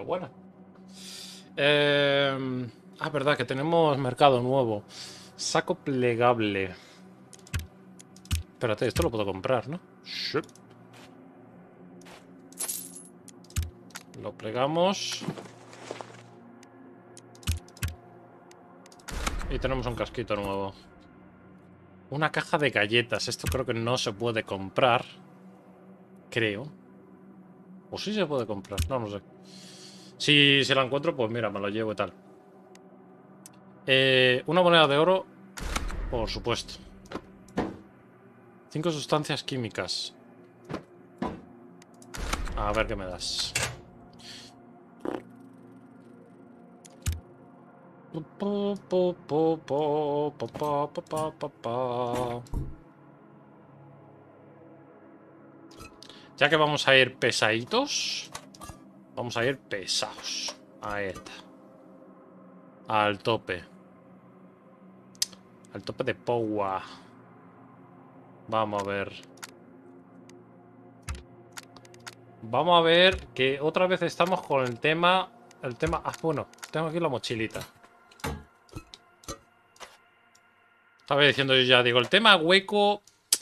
buena. Verdad que tenemos mercado nuevo. Saco plegable. Espérate, esto lo puedo comprar, ¿no? Sí. Lo plegamos. Y tenemos un casquito nuevo. Una caja de galletas. Esto creo que no se puede comprar. Creo. O sí se puede comprar. No, no sé. Si se la encuentro, pues mira, me lo llevo y tal. Una moneda de oro. Por supuesto. 5 sustancias químicas. A ver qué me das. Ya que vamos a ir pesaditos, vamos a ir pesados. Ahí está. Al tope. Al tope de power. Vamos a ver. Vamos a ver que otra vez estamos con el tema... bueno, tengo aquí la mochilita. Estaba diciendo yo ya, digo, el tema hueco...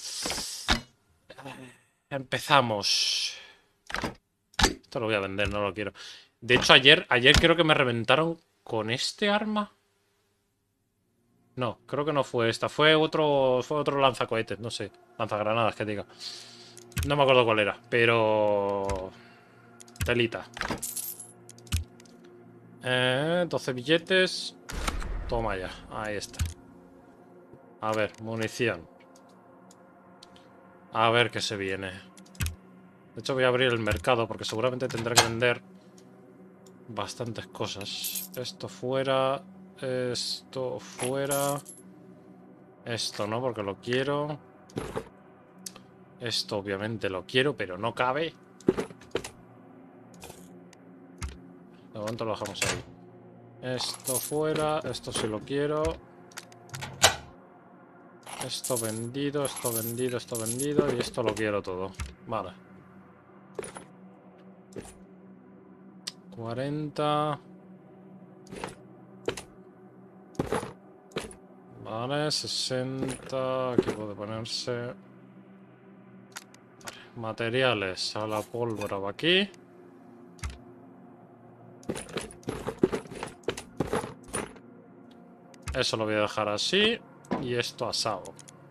Empezamos. Esto lo voy a vender, no lo quiero. De hecho, ayer creo que me reventaron con este arma. No, creo que no fue esta. Fue otro lanzacohetes, no sé. Lanzagranadas, que diga. No me acuerdo cuál era, pero... Telita. 12 billetes. Toma ya, ahí está. A ver, munición. A ver qué se viene. De hecho voy a abrir el mercado porque seguramente tendré que vender bastantes cosas. Esto fuera. Esto fuera. Esto no, porque lo quiero. Esto obviamente lo quiero, pero no cabe. De momento lo dejamos ahí. Esto fuera. Esto sí lo quiero. Esto vendido, esto vendido, esto vendido. Y esto lo quiero todo. Vale. 40. Vale, 60. Aquí puede ponerse. Vale. Materiales. A la pólvora va aquí. Eso lo voy a dejar así. Y esto asado.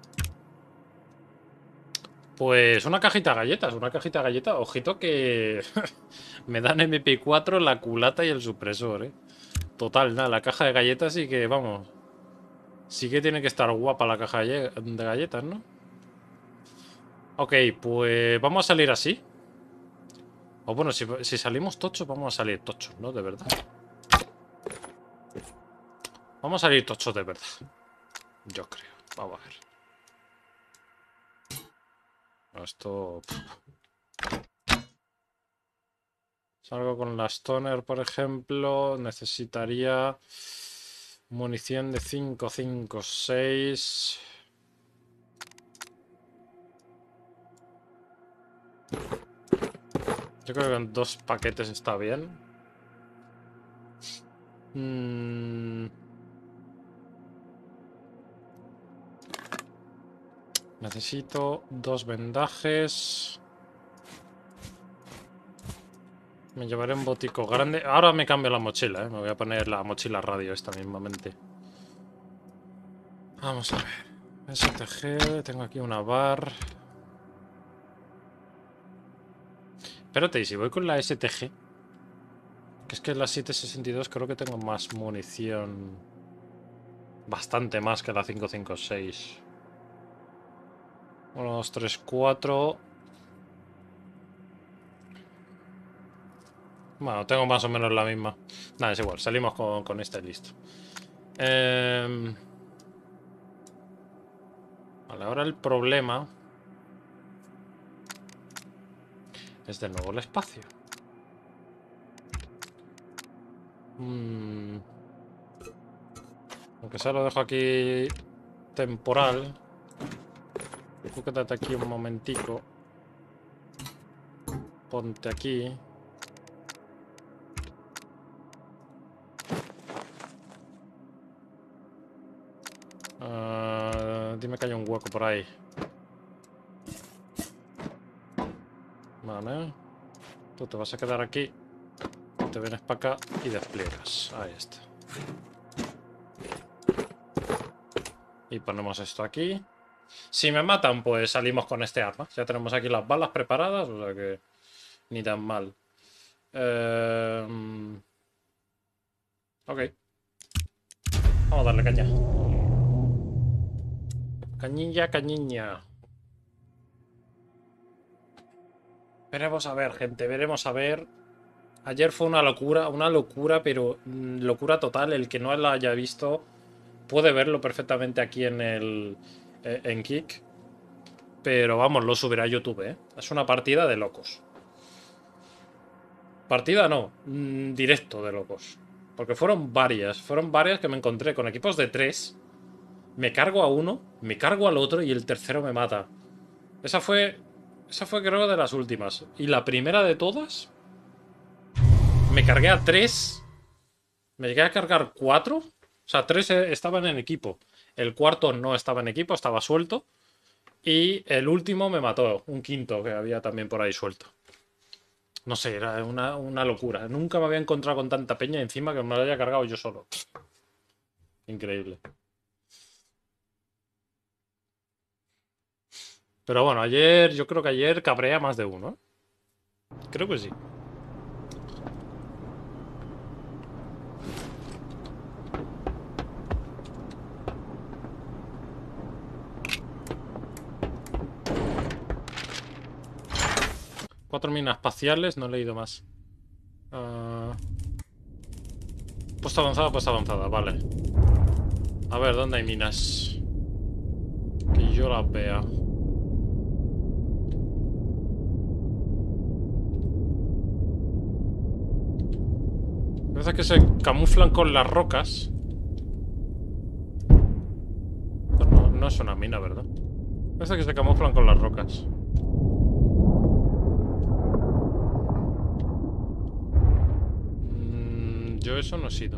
Pues una cajita de galletas. Una cajita de galletas. Ojito que me dan MP4, la culata y el supresor, ¿eh? Total, nada. La caja de galletas sí que, vamos. Sí que tiene que estar guapa la caja de galletas, ¿no? Ok, pues vamos a salir así. O bueno, si salimos tochos, vamos a salir tochos, ¿no? De verdad. Vamos a salir tochos de verdad. Yo creo. Vamos a ver. Esto... Salgo con la Stoner, por ejemplo. Necesitaría munición de 5, 5, 6. Yo creo que en 2 paquetes está bien. Necesito 2 vendajes. Me llevaré un botico grande. Ahora me cambio la mochila, ¿eh? Me voy a poner la mochila radio esta mismamente. Vamos a ver. STG, tengo aquí una bar. Espérate, ¿y si voy con la STG? Que es que la 762 creo que tengo más munición. Bastante más que la 556. 1, 2, 3, 4. Bueno, tengo más o menos la misma. Nada, es igual, salimos con esta y listo. Vale, ahora el problema es de nuevo el espacio. Aunque sea lo dejo aquí temporal. Tú quédate aquí un momentico. Ponte aquí. Dime que hay un hueco por ahí. Vale. Tú te vas a quedar aquí. Te vienes para acá y despliegas. Ahí está. Y ponemos esto aquí. Si me matan, pues salimos con este arma. Ya tenemos aquí las balas preparadas, o sea que ni tan mal. Ok. Vamos a darle caña. Cañilla, cañiña. Veremos a ver, gente, veremos a ver. Ayer fue una locura, pero locura total. El que no la haya visto puede verlo perfectamente aquí en el en Kick. Pero vamos, lo subirá a YouTube, ¿eh? Es una partida de locos. Partida no, directo de locos. Porque fueron varias que me encontré con equipos de 3. Me cargo a uno, me cargo al otro y el tercero me mata. Esa fue creo de las últimas. Y la primera de todas, me cargué a 3. Me llegué a cargar 4. O sea, 3 estaban en equipo. El cuarto no estaba en equipo, estaba suelto. Y el último me mató, un quinto que había también por ahí suelto. No sé, era una locura. Nunca me había encontrado con tanta peña encima que me lo haya cargado yo solo. Increíble. Pero bueno, yo creo que ayer cabré a más de uno, ¿eh? Creo que sí. Cuatro minas espaciales, no he leído más. Puesta avanzada, vale. A ver, ¿dónde hay minas? Que yo las vea. Parece que se camuflan con las rocas. No, no es una mina, ¿verdad? Parece que se camuflan con las rocas. Yo eso no he sido.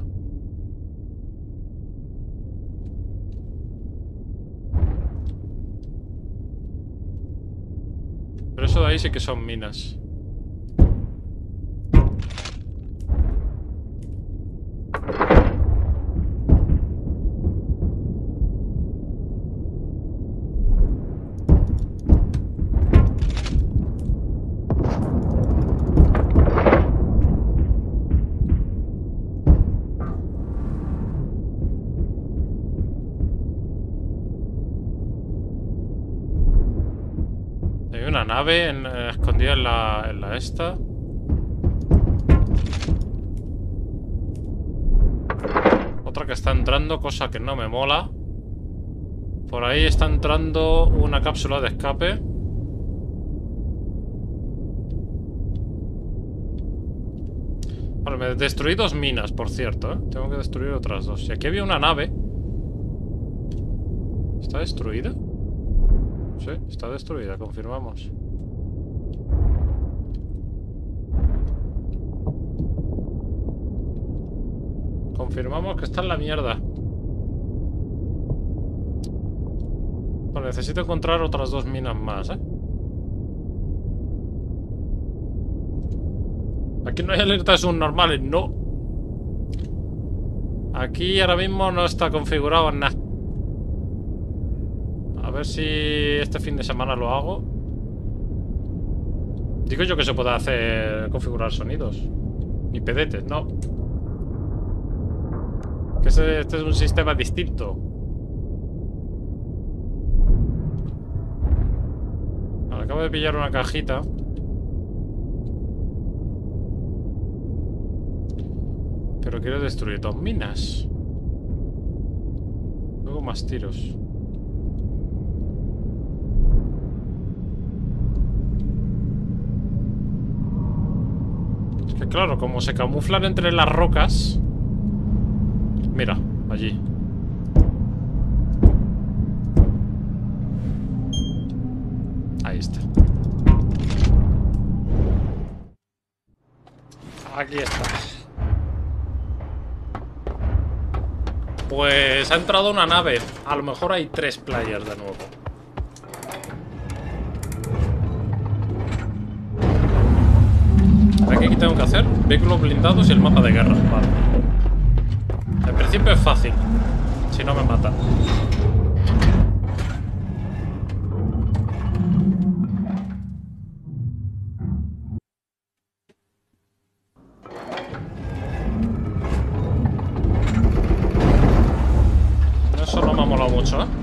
Pero eso de ahí sí que son minas. Hay una nave escondida en la esta. Otra que está entrando, cosa que no me mola. Por ahí está entrando una cápsula de escape. Vale, me destruí 2 minas, por cierto, ¿eh? Tengo que destruir otras 2. Y aquí había una nave. ¿Está destruida? Sí, está destruida, confirmamos. Confirmamos que está en la mierda. Vale, necesito encontrar otras 2 minas más, ¿eh? Aquí no hay alertas subnormales, no. Aquí ahora mismo no está configurado nada. A ver si este fin de semana lo hago. Digo yo que se puede hacer configurar sonidos. Ni pedetes, no. Que este es un sistema distinto. Vale, acabo de pillar una cajita. Pero quiero destruir 2 minas. Luego más tiros. Es que claro, como se camuflan entre las rocas. Mira, allí. Ahí está. Aquí está. Pues ha entrado una nave. A lo mejor hay 3 players de nuevo. ¿Aquí qué tengo que hacer? Vehículos blindados y el mapa de guerra. Vale. En principio es fácil. Si no me matan. Eso no me ha molado mucho, ¿eh?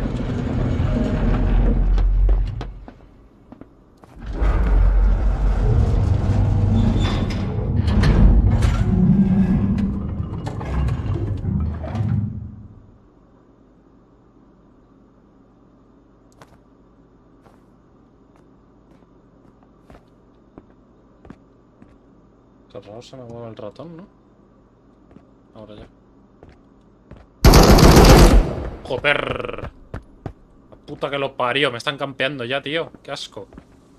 Qué raro se me mueve el ratón, ¿no? Ahora ya. ¡Joder! La puta que lo parió. Me están campeando ya, tío. Qué asco.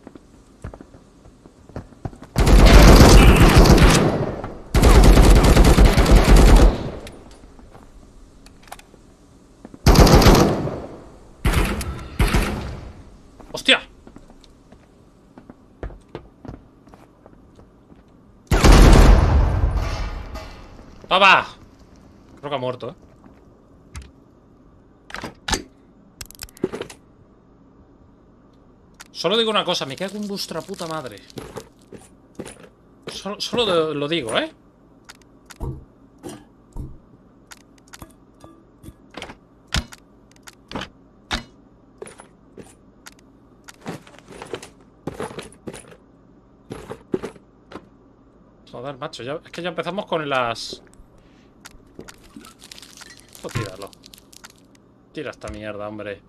¡Hostia! ¡Toma! Creo que ha muerto, ¿eh? Solo digo una cosa, me cago en vuestra puta madre. Solo lo digo, ¿eh? Joder, macho, es que ya empezamos con las... Pues tíralo. Tira esta mierda, hombre.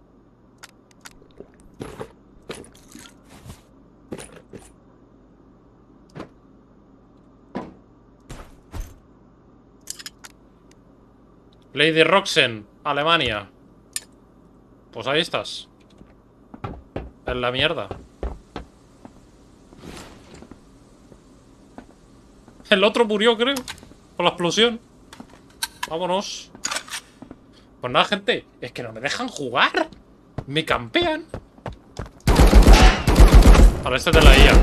Lady Roxen, Alemania. Pues ahí estás. En la mierda. El otro murió, creo. Por la explosión. Vámonos. Pues nada, gente. Es que no me dejan jugar. Me campean. Ahora este de la IA.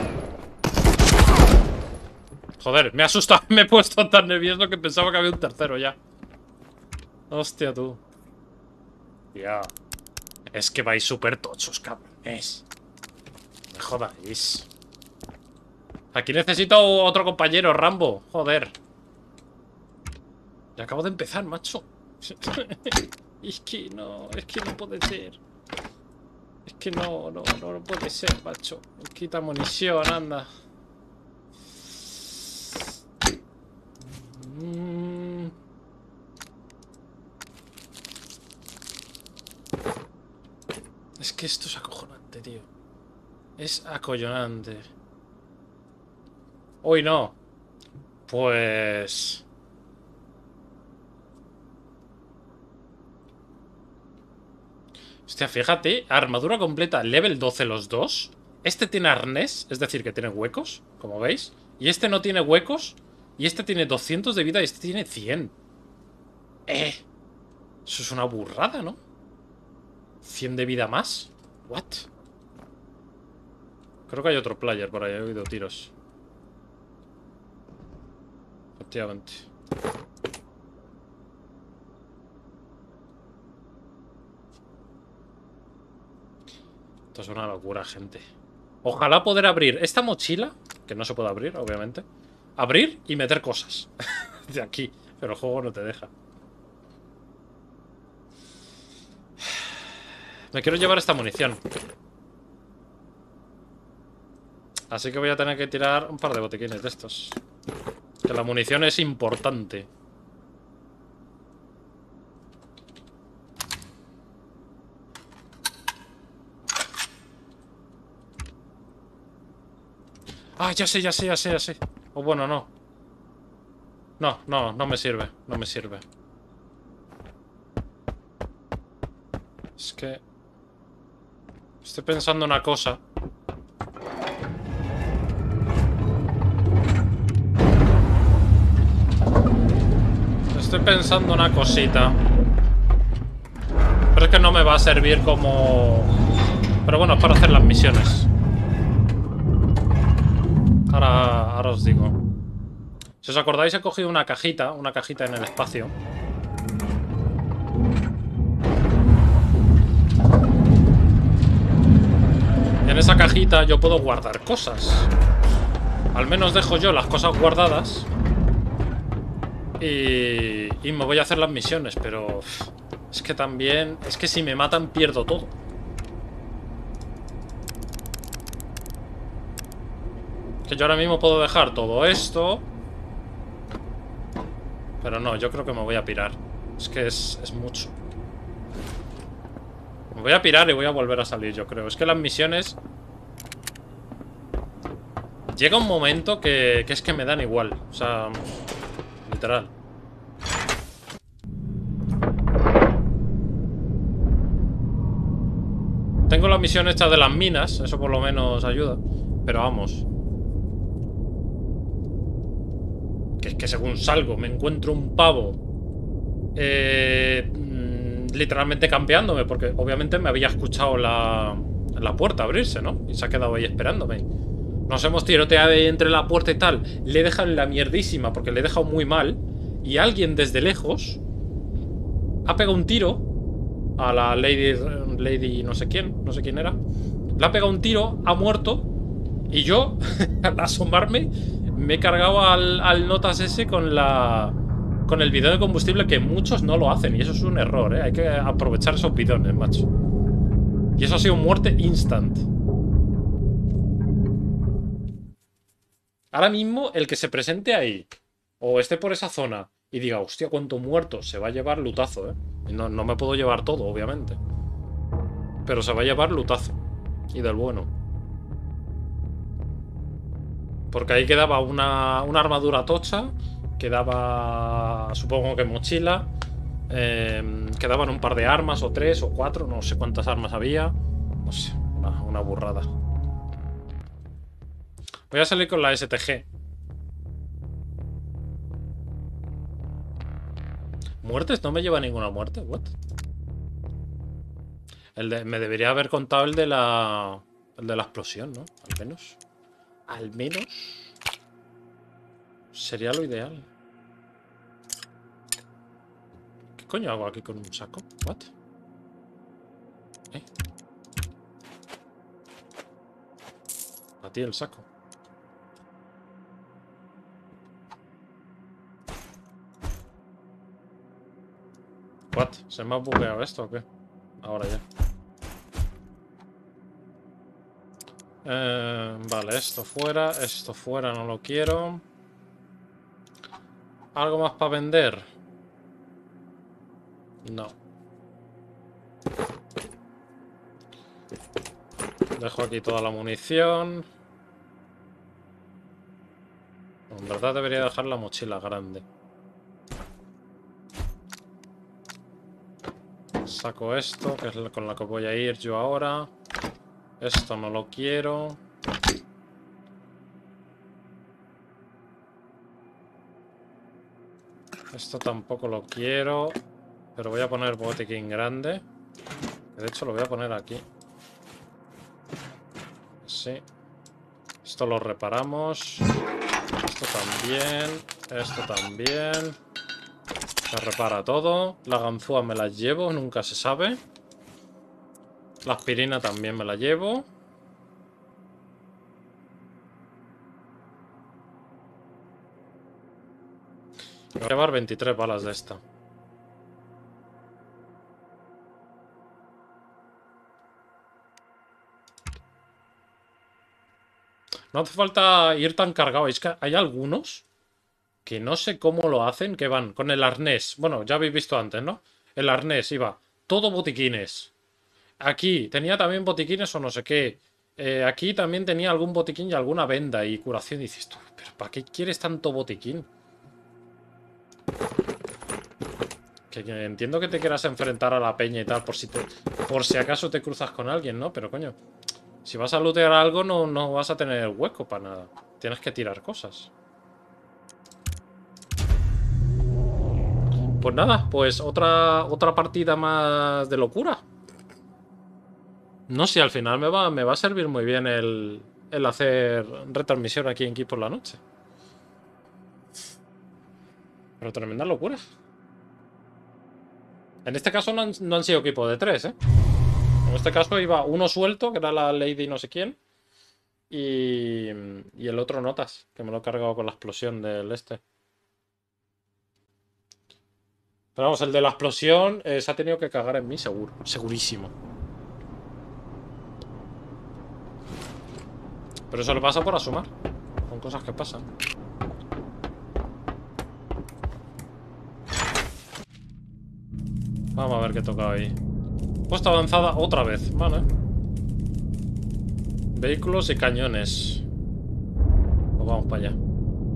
Joder, me ha asustado. Me he puesto tan nervioso que pensaba que había un tercero ya. Hostia, tú. Ya. Es que vais súper tochos, cabrones. Me jodáis. Aquí necesito otro compañero, Rambo. Joder. Ya acabo de empezar, macho. Es que no puede ser. Es que no puede ser, macho. Quita munición, anda. Es que esto es acojonante, tío. Es acojonante. Uy, no. Pues... Hostia, fíjate. Armadura completa, level 12 los dos. Este tiene arnés, es decir, que tiene huecos, como veis. Y este no tiene huecos. Y este tiene 200 de vida y este tiene 100. Eso es una burrada, ¿no? 100 de vida más. What? Creo que hay otro player por ahí, he oído tiros. Efectivamente. Esto es una locura, gente. Ojalá poder abrir esta mochila, que no se puede abrir, obviamente. Abrir y meter cosas de aquí, pero el juego no te deja. Me quiero llevar esta munición. Así que voy a tener que tirar un par de botiquines de estos. Que la munición es importante. Ah, ya sé. O bueno, no. No me sirve. No me sirve. Es que... Estoy pensando una cosa. Estoy pensando una cosita. Pero es que no me va a servir como... Pero bueno, es para hacer las misiones. Ahora os digo. Si os acordáis, he cogido una cajita en el espacio. Y en esa cajita yo puedo guardar cosas. Al menos dejo yo las cosas guardadas. Y me voy a hacer las misiones, pero... Es que también... Es que si me matan pierdo todo. Que yo ahora mismo puedo dejar todo esto. Pero no, yo creo que me voy a pirar. Es que es mucho. Me voy a pirar y voy a volver a salir, yo creo. Es que las misiones... Llega un momento que es que me dan igual. O sea... Literal. Tengo la misión hecha de las minas. Eso por lo menos ayuda. Pero vamos. Que es que según salgo me encuentro un pavo literalmente campeándome, porque obviamente me había escuchado la puerta abrirse, ¿no? Y se ha quedado ahí esperándome. Nos hemos tiroteado ahí entre la puerta y tal. Le he dejado en la mierdísima porque le he dejado muy mal. Y alguien desde lejos ha pegado un tiro a la Lady no sé quién era. Le ha pegado un tiro, ha muerto. Y yo, al asomarme, me he cargado al Notas ese con el bidón de combustible, que muchos no lo hacen. Y eso es un error, ¿eh? Hay que aprovechar esos bidones, macho. Y eso ha sido muerte instant. Ahora mismo, el que se presente ahí, o esté por esa zona, y diga, hostia, cuánto muerto, se va a llevar lutazo, ¿eh? Y no me puedo llevar todo, obviamente. Pero se va a llevar lutazo. Y del bueno. Porque ahí quedaba una armadura tocha. Quedaba, supongo que mochila. Quedaban un par de armas, o 3 o 4. No sé cuántas armas había. No sé, una burrada. Voy a salir con la STG. ¿Muertes? No me lleva ninguna muerte. ¿What? Me debería haber contado el de la explosión, ¿no? Al menos. Al menos. Sería lo ideal. ¿Qué coño hago aquí con un saco? ¿What? A ti el saco. ¿What? ¿Se me ha bugueado esto o qué? Ahora ya. Vale, esto fuera no lo quiero. ¿Algo más para vender? No. Dejo aquí toda la munición. En verdad debería dejar la mochila grande. Saco esto, que es con la que voy a ir yo ahora. Esto no lo quiero. Esto tampoco lo quiero. Pero voy a poner botiquín grande. De hecho lo voy a poner aquí. Sí. Esto lo reparamos. Esto también. Esto también. Se repara todo. La ganzúa me la llevo, nunca se sabe. La aspirina también me la llevo. Voy a llevar 23 balas de esta. No hace falta ir tan cargado. Es que hay algunos que no sé cómo lo hacen, que van con el arnés. Bueno, ya habéis visto antes, ¿no? El arnés iba todo botiquines. Aquí tenía también botiquines o no sé qué. Aquí también tenía algún botiquín y alguna venda y curación. Y dices tú, ¿pero para qué quieres tanto botiquín? Que entiendo que te quieras enfrentar a la peña y tal por si acaso te cruzas con alguien, ¿no? Pero coño, si vas a lootear algo no vas a tener hueco para nada. Tienes que tirar cosas. Pues nada, pues otra partida más de locura. No sé, al final me va a servir muy bien el hacer retransmisión aquí en Geek por la noche. Pero tremenda locura. En este caso no han sido equipo de 3, ¿eh? En este caso iba uno suelto, que era la Lady no sé quién. Y el otro notas, que me lo he cargado con la explosión del este. Pero vamos, el de la explosión se ha tenido que cagar en mí, seguro. Segurísimo. Pero eso le pasa por asumar. Son cosas que pasan. Vamos a ver qué toca ahí. Puesta avanzada otra vez, vale. Vehículos y cañones. Pues vamos para allá.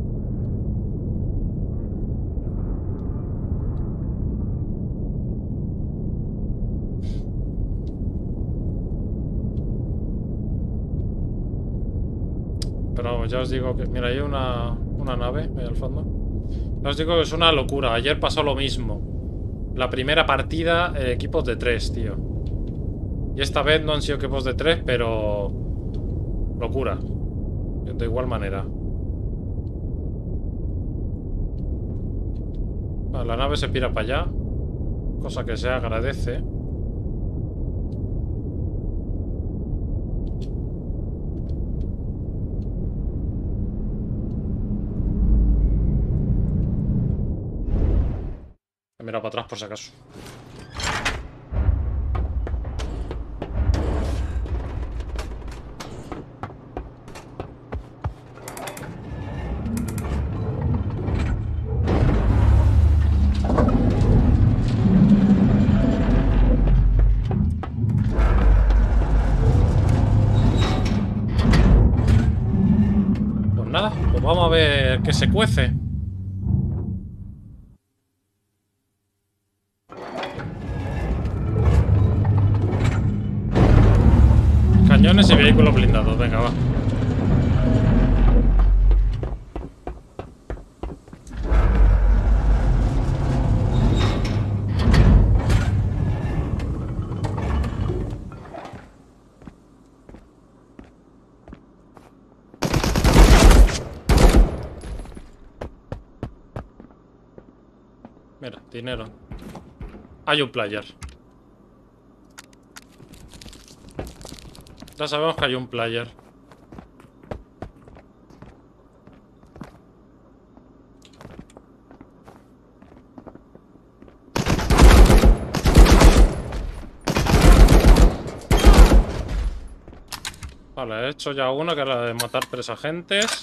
Pero vamos, ya os digo que... Mira, hay una nave ahí al fondo. Ya os digo que es una locura. Ayer pasó lo mismo. La primera partida, equipos de 3, tío. Y esta vez no han sido equipos de 3, pero... Locura. De igual manera. Vale, la nave se pira para allá. Cosa que se agradece. Mira para atrás por si acaso. Pues nada, pues vamos a ver qué se cuece. Cañones y vehículos blindados, venga, va. Mira, dinero. Hay un player. Ya sabemos que hay un player. Vale, he hecho ya una que era la de matar 3 agentes.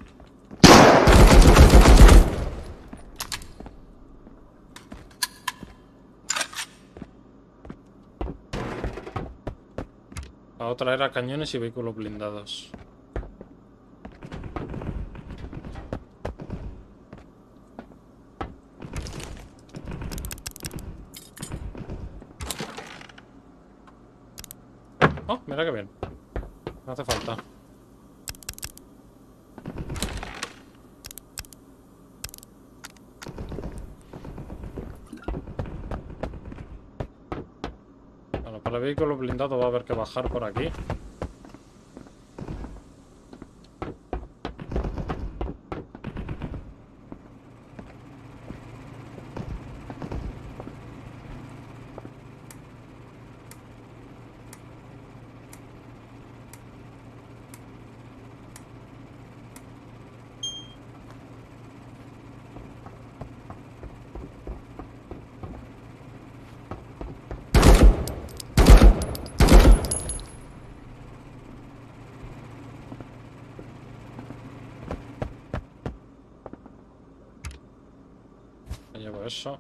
La otra era cañones y vehículos blindados. Oh, mira qué bien. No hace falta. Bueno, para el vehículo blindado va a haber que bajar por aquí. Me llevo eso.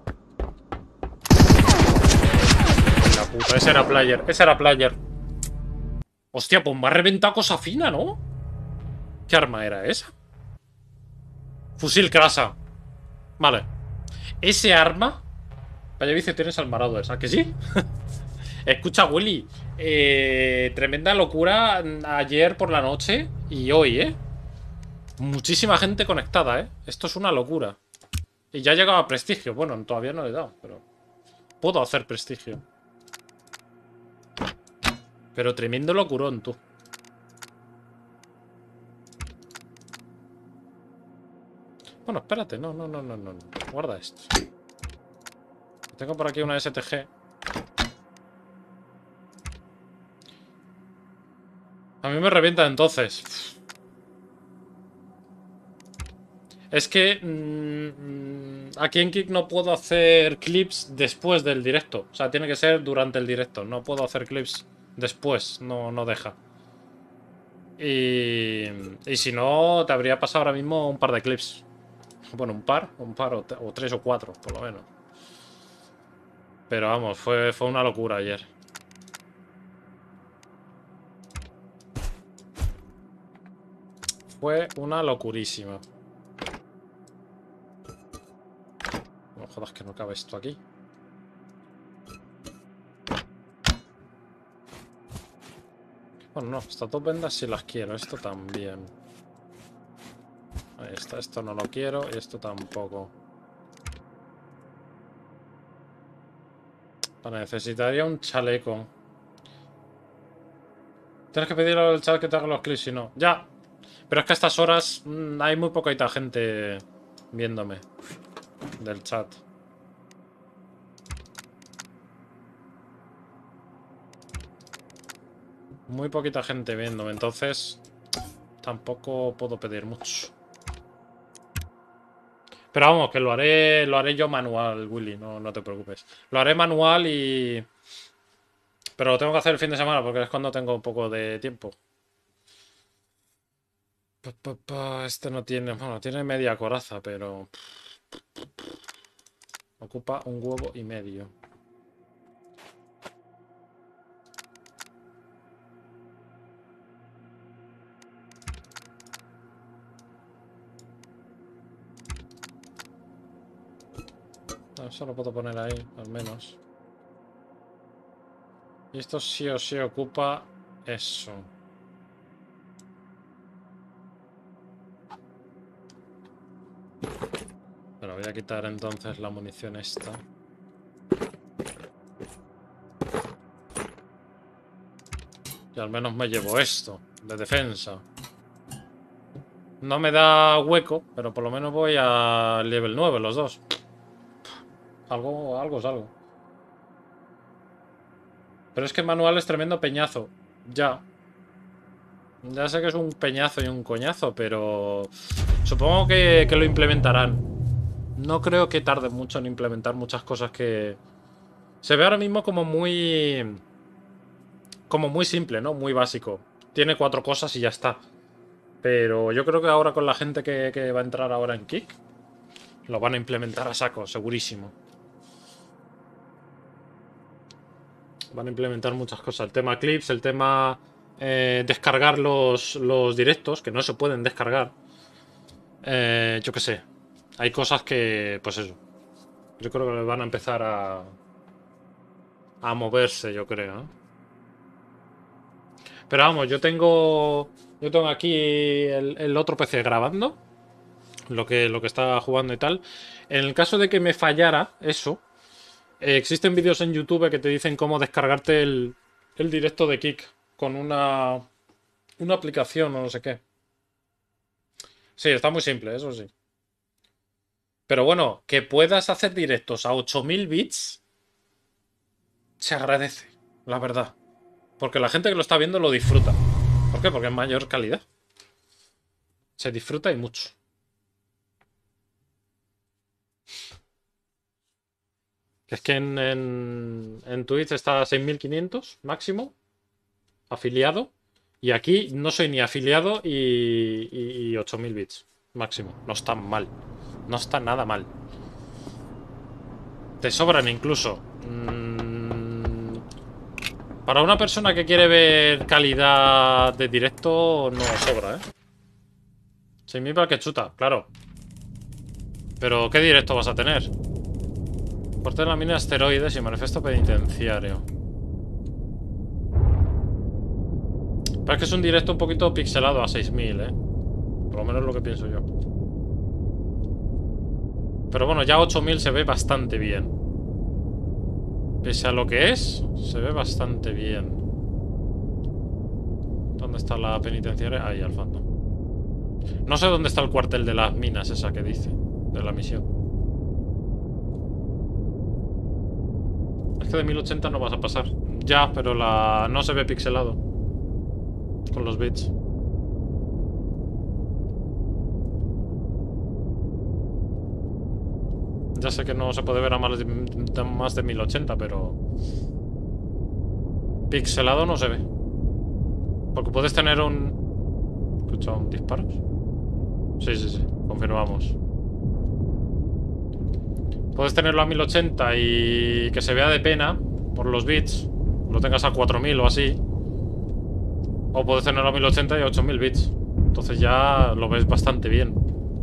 La puta, ese era player. Ese era player. Hostia, pues me ha reventado cosa fina, ¿no? ¿Qué arma era esa? Fusil crasa. Vale. Ese arma... Vaya vicio tienes al marado esa, ¿que sí? Escucha, Willy. Tremenda locura ayer por la noche y hoy, ¿eh? Muchísima gente conectada, ¿eh? Esto es una locura. Y ya he llegado a prestigio. Bueno, todavía no le he dado, pero... Puedo hacer prestigio. Pero tremendo locurón, tú. Bueno, espérate. No. Guarda esto. Tengo por aquí una STG. A mí me revienta entonces. Es que aquí en Kick no puedo hacer clips después del directo. O sea, tiene que ser durante el directo. No puedo hacer clips después. No deja. Y si no, te habría pasado ahora mismo un par de clips. Bueno, un par o tres o cuatro, por lo menos. Pero vamos, fue una locura ayer. Fue una locurísima. No jodas que no cabe esto aquí. Bueno, no, estas dos vendas sí las quiero. Esto también. Ahí está, esto no lo quiero y esto tampoco. Necesitaría un chaleco. Tienes que pedirle al chat que te haga los clips, si no. Ya. Pero es que a estas horas hay muy poquita gente viéndome del chat. Muy poquita gente viéndome, entonces tampoco puedo pedir mucho. Pero vamos, que lo haré yo manual, Willy, no te preocupes. Lo haré manual y... Pero lo tengo que hacer el fin de semana porque es cuando tengo un poco de tiempo. Este no tiene... Bueno, tiene media coraza, pero... Ocupa un huevo y medio. Eso lo puedo poner ahí, al menos. Y esto sí o sí ocupa eso. Pero voy a quitar entonces la munición esta. Y al menos me llevo esto, de defensa. No me da hueco, pero por lo menos voy a level 9 los dos. Algo es algo. Pero es que manual es tremendo peñazo. Ya. Ya sé que es un peñazo y un coñazo, pero... Supongo que lo implementarán. No creo que tarde mucho en implementar muchas cosas que... Se ve ahora mismo como muy... Como muy simple, ¿no? Muy básico. Tiene 4 cosas y ya está. Pero yo creo que ahora con la gente que va a entrar ahora en Kick, lo van a implementar a saco, segurísimo. Van a implementar muchas cosas. El tema clips, el tema descargar los directos, que no se pueden descargar. Yo qué sé. Hay cosas que, pues eso. Yo creo que van a empezar a moverse, yo creo, ¿eh? Pero vamos, yo tengo aquí el otro PC grabando lo que está jugando y tal. En el caso de que me fallara eso, existen vídeos en YouTube que te dicen cómo descargarte el directo de Kick con una aplicación o no sé qué. Sí, está muy simple, eso sí. Pero bueno, que puedas hacer directos a 8000 bits se agradece, la verdad. Porque la gente que lo está viendo lo disfruta. ¿Por qué? Porque es mayor calidad. Se disfruta y mucho. Es que en Twitch está a 6500 máximo, afiliado. Y aquí no soy ni afiliado y 8000 bits máximo. No está mal. No está nada mal. Te sobran incluso. Para una persona que quiere ver calidad de directo, no sobra, ¿eh? 6000 para el que chuta, claro. Pero ¿qué directo vas a tener? Porte de la mina de asteroides y manifiesto penitenciario. Pero es que es un directo un poquito pixelado a 6000, ¿eh? Por lo menos lo que pienso yo. Pero bueno, ya 8000 se ve bastante bien. Pese a lo que es, se ve bastante bien. ¿Dónde está la penitenciaria? Ahí, al fondo. No sé dónde está el cuartel de las minas, esa que dice, de la misión. Es que de 1080 no vas a pasar. Ya, pero no se ve pixelado. Con los bits. Ya sé que no se puede ver a más de 1080, pero... Pixelado no se ve. Porque puedes tener un... ¿Escucha un disparo? Sí, sí, sí. Confirmamos. Puedes tenerlo a 1080 y que se vea de pena por los bits. Lo tengas a 4000 o así. O puedes tenerlo a 1080 y a 8000 bits. Entonces ya lo ves bastante bien.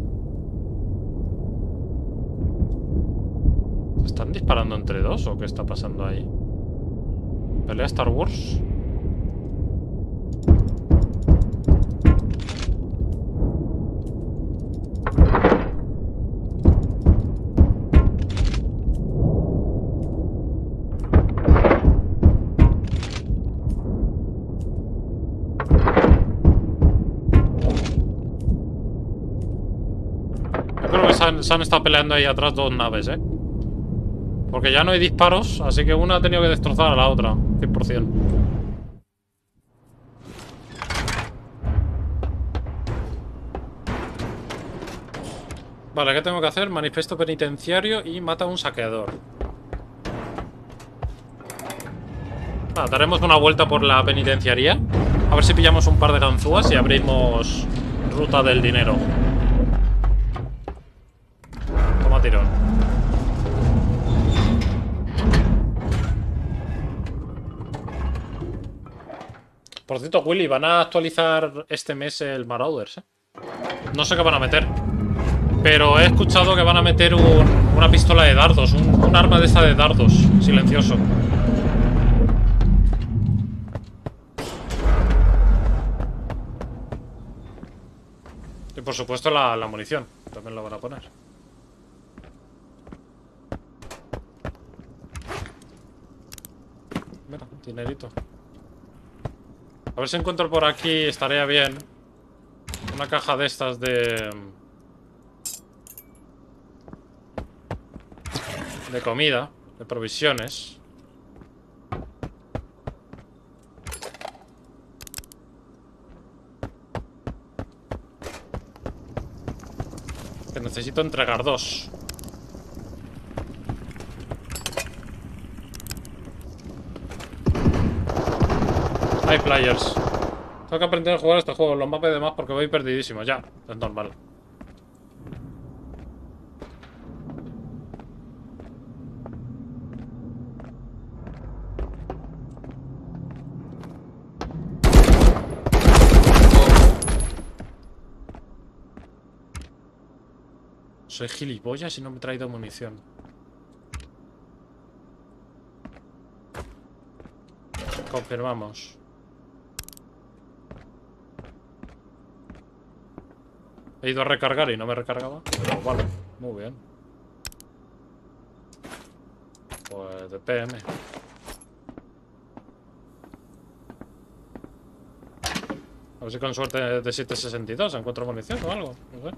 ¿Se están disparando entre dos o qué está pasando ahí? ¿Pelea Star Wars? Yo creo que se han estado peleando ahí atrás dos naves, ¿eh? Porque ya no hay disparos, así que una ha tenido que destrozar a la otra, 100%. Vale, ¿qué tengo que hacer? Manifiesto penitenciario y mata a un saqueador. Daremos una vuelta por la penitenciaría. A ver si pillamos un par de ganzúas y abrimos ruta del dinero. Toma tirón. Por cierto, Willy, van a actualizar este mes el Marauders, ¿eh? No sé qué van a meter. Pero he escuchado que van a meter una pistola de dardos. Un arma de esta de dardos. Silencioso. Y por supuesto la munición. También la van a poner. Mira, dinerito. A ver si encuentro por aquí. Estaría bien. Una caja de estas de comida. De provisiones. Que necesito entregar dos. Hay players. Tengo que aprender a jugar este juego. Los mapas y demás porque voy perdidísimo. Ya, es normal. Soy gilipollas y no me he traído munición. Confirmamos. He ido a recargar y no me recargaba. Pero vale, muy bien. Pues de PM. A ver si con suerte de 762 encuentro munición o algo. No sé.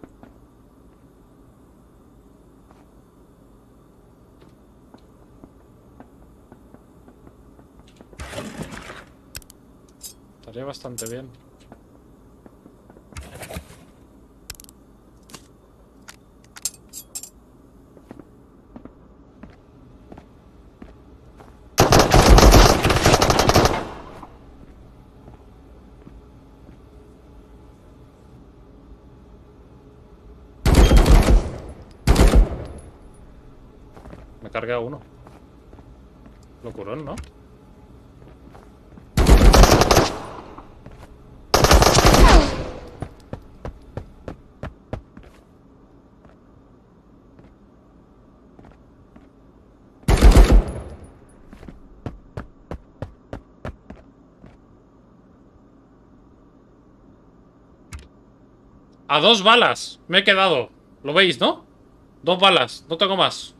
Estaría bastante bien. Me cargué a uno. Locurón, ¿no? A 2 balas. Me he quedado. ¿Lo veis, no? 2 balas, no tengo más.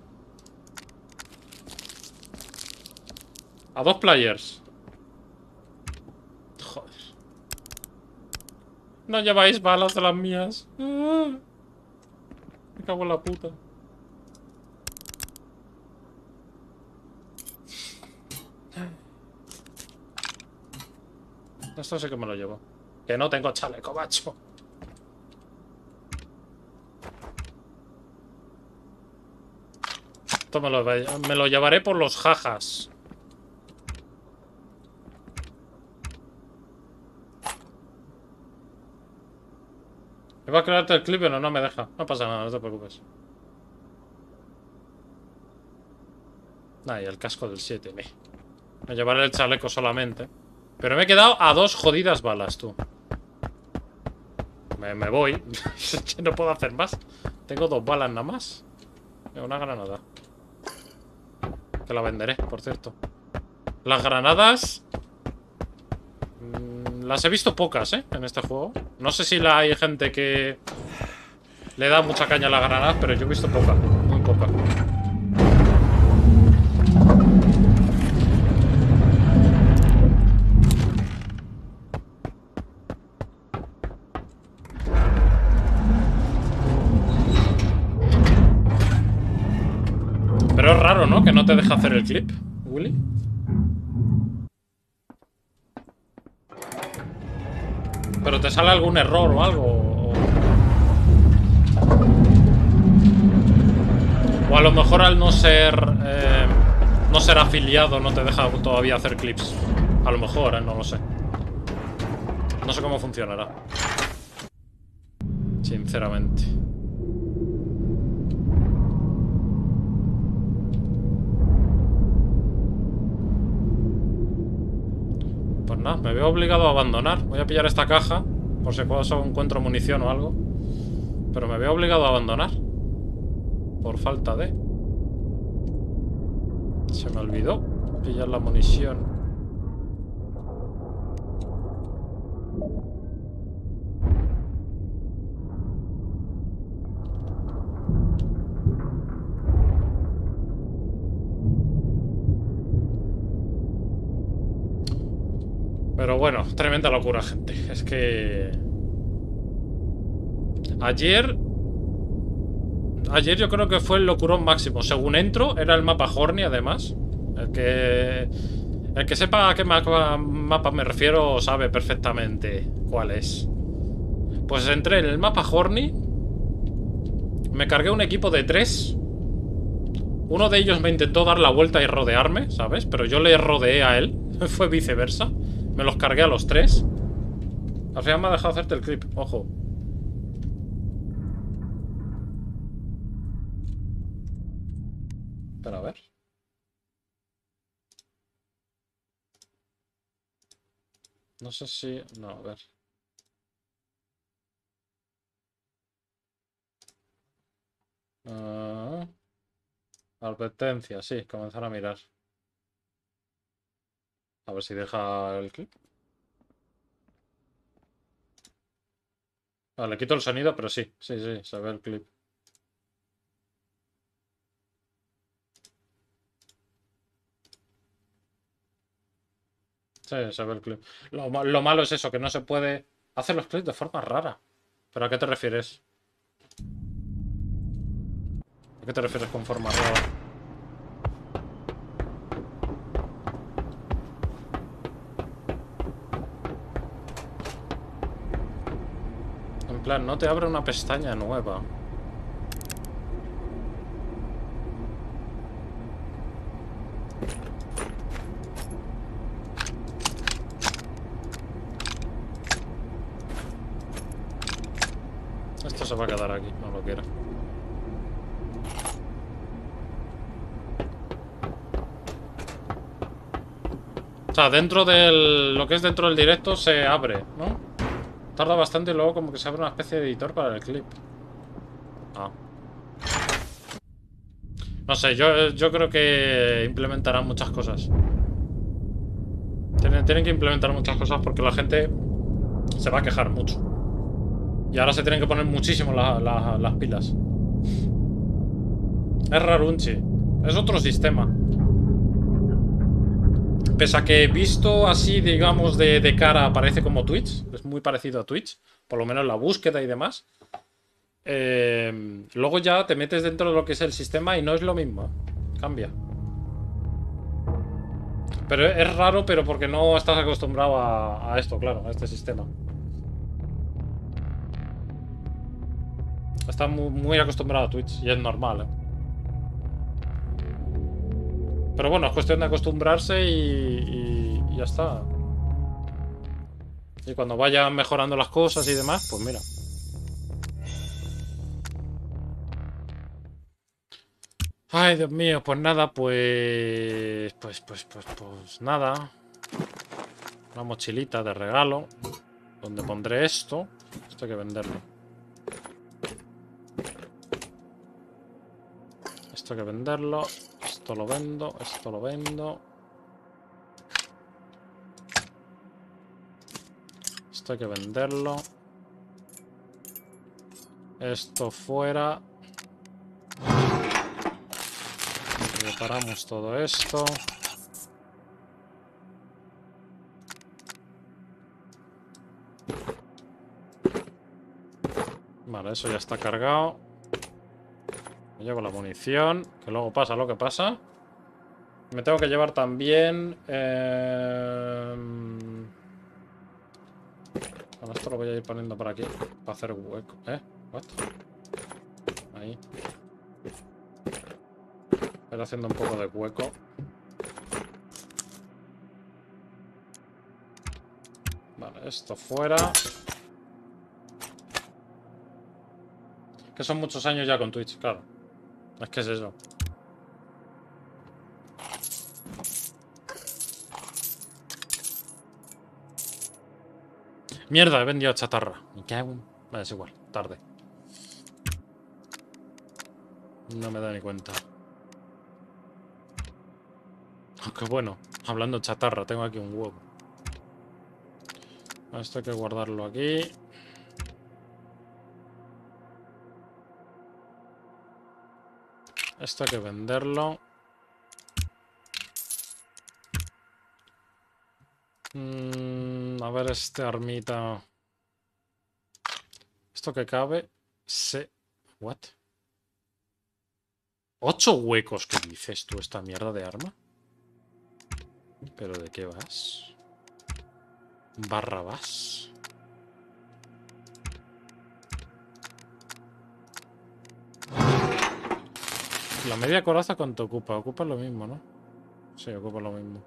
A 2 players. Joder. No lleváis balas de las mías. Me cago en la puta. Esto sí que me lo llevo. Que no tengo chaleco, macho. Esto me lo llevaré por los jajas. ¿Me va a crearte el clip? Pero no me deja. No pasa nada, no te preocupes. Nah, y el casco del 7, me llevaré el chaleco solamente. Pero me he quedado a 2 jodidas balas, tú. Me voy. No puedo hacer más. Tengo 2 balas nada más. Una granada. Que la venderé, por cierto. Las granadas... las he visto pocas, en este juego. No sé si hay gente que le da mucha caña a las granadas, pero yo he visto poca. Muy poca. Pero es raro, ¿no? Que no te deja hacer el clip, Willy. Pero te sale algún error o algo. O a lo mejor al no ser afiliado no te deja todavía hacer clips. A lo mejor, no lo sé. No sé cómo funcionará. Sinceramente. Pues nada, me veo obligado a abandonar. Voy a pillar esta caja, por si acaso encuentro munición o algo. Pero me veo obligado a abandonar. Por falta de... Se me olvidó pillar la munición. Pero bueno, tremenda locura, gente. Es que... Ayer yo creo que fue el locurón máximo. Según entro, era el mapa Horny, además. El que sepa a qué mapa me refiero sabe perfectamente cuál es. Pues entré en el mapa Horny. Me cargué un equipo de 3. Uno de ellos me intentó dar la vuelta y rodearme, ¿sabes? Pero yo le rodeé a él. Fue viceversa. Me los cargué a los 3. Al final me ha dejado hacerte el clip, ojo. Pero a ver. No sé si... No, a ver. Advertencia, sí, comenzar a mirar. A ver si deja el clip. Le quito el sonido, pero sí, sí, se ve el clip. Sí, se ve el clip. Lo malo es eso, que no se puede hacer los clips de forma rara. ¿Pero a qué te refieres? ¿A qué te refieres con forma rara? En plan, no te abre una pestaña nueva. Esto se va a quedar aquí, no lo quiero. O sea, dentro del... Lo que es dentro del directo se abre, ¿no? Tarda bastante y luego como que se abre una especie de editor para el clip. Ah. No sé, yo creo que implementarán muchas cosas. Tienen que implementar muchas cosas porque la gente se va a quejar mucho. Y ahora se tienen que poner muchísimo las pilas. Es rarunchi. Es otro sistema. Pese a que visto así, digamos, de cara, parece como Twitch. Es muy parecido a Twitch. Por lo menos la búsqueda y demás. Luego ya te metes dentro de lo que es el sistema y no es lo mismo. Cambia. Pero es raro, pero porque no estás acostumbrado a esto, claro, a este sistema. Estás muy acostumbrado a Twitch y es normal, ¿eh? Pero bueno, es cuestión de acostumbrarse y ya está. Y cuando vayan mejorando las cosas y demás, pues mira. Ay, Dios mío, pues nada, pues nada. Una mochilita de regalo. Donde pondré esto. Esto hay que venderlo. Esto hay que venderlo. Esto lo vendo. Esto lo vendo. Esto hay que venderlo. Esto fuera. Reparamos todo esto. Vale, eso ya está cargado. Me llevo la munición. Que luego pasa lo que pasa. Me tengo que llevar también... Bueno, esto lo voy a ir poniendo por aquí. Para hacer hueco. What? Ahí. Voy haciendo un poco de hueco. Vale, esto fuera. Que son muchos años ya con Twitch, claro. Es que es eso. Mierda, he vendido chatarra. Me cago en... Vale, es igual, tarde. No me da ni cuenta. Aunque bueno, hablando de chatarra, tengo aquí un huevo. Esto hay que guardarlo aquí. Esto hay que venderlo. A ver este armita. Esto que cabe. What? 8 huecos, ¿qué dices tú, esta mierda de arma? ¿Pero de qué vas? Barrabás. La media coraza, ¿cuánto ocupa? Ocupa lo mismo, ¿no? Sí, ocupa lo mismo.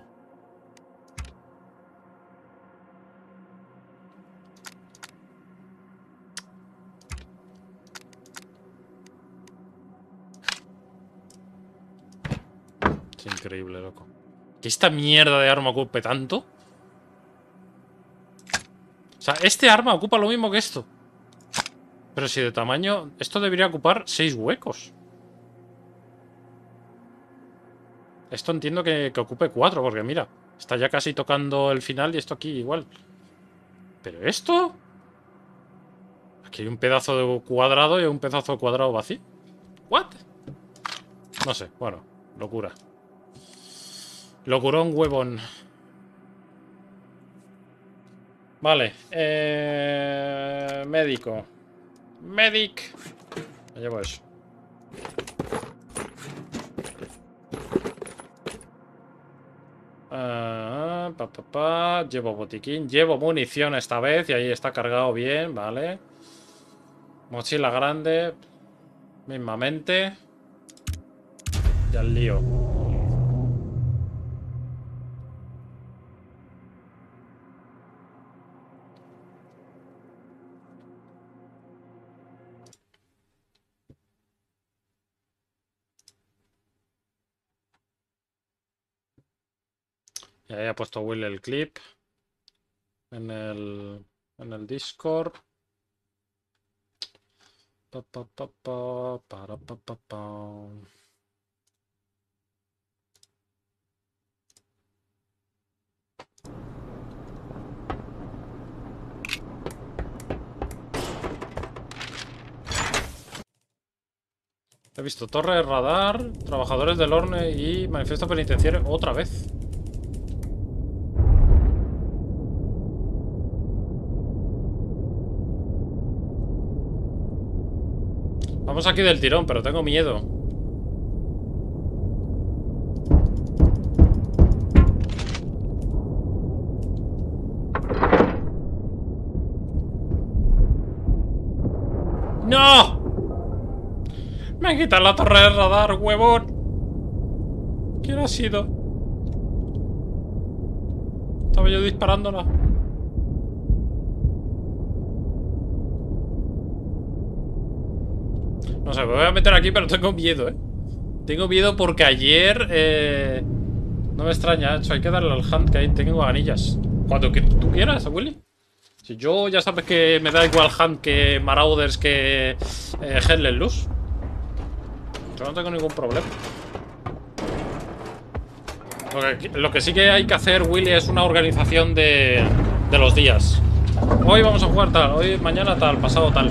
Es increíble, loco. ¿Que esta mierda de arma ocupe tanto? O sea, este arma ocupa lo mismo que esto. Pero si de tamaño... Esto debería ocupar 6 huecos. Esto entiendo que ocupe 4, porque mira, está ya casi tocando el final y esto aquí igual. ¿Pero esto? Aquí hay un pedazo de cuadrado y un pedazo de cuadrado vacío. ¿What? No sé, bueno, locura. Locurón huevón. Vale, médico. Medic. Me llevo eso. Llevo botiquín. Llevo munición esta vez y ahí está cargado bien, vale. Mochila grande. Mismamente. Ya el lío. Y ahí ha puesto Will el clip. En el Discord. Para. He He visto torre de radar, trabajadores del horno y manifiesto penitenciario otra vez. Vamos aquí del tirón, pero tengo miedo. ¡No! Me han quitado la torre de radar, huevón. ¿Quién ha sido? Estaba yo disparándola. No sé, me voy a meter aquí, pero tengo miedo, ¿eh? Tengo miedo porque ayer... No me extraña, hecho. Hay que darle al hunt, que ahí tengo anillas. Cuando que tú quieras, Willy. Si yo ya sabes que me da igual hunt que Marauders que Headless Loose. Yo no tengo ningún problema. Lo que sí que hay que hacer, Willy, es una organización de los días. Hoy vamos a jugar tal, hoy, mañana tal, pasado tal.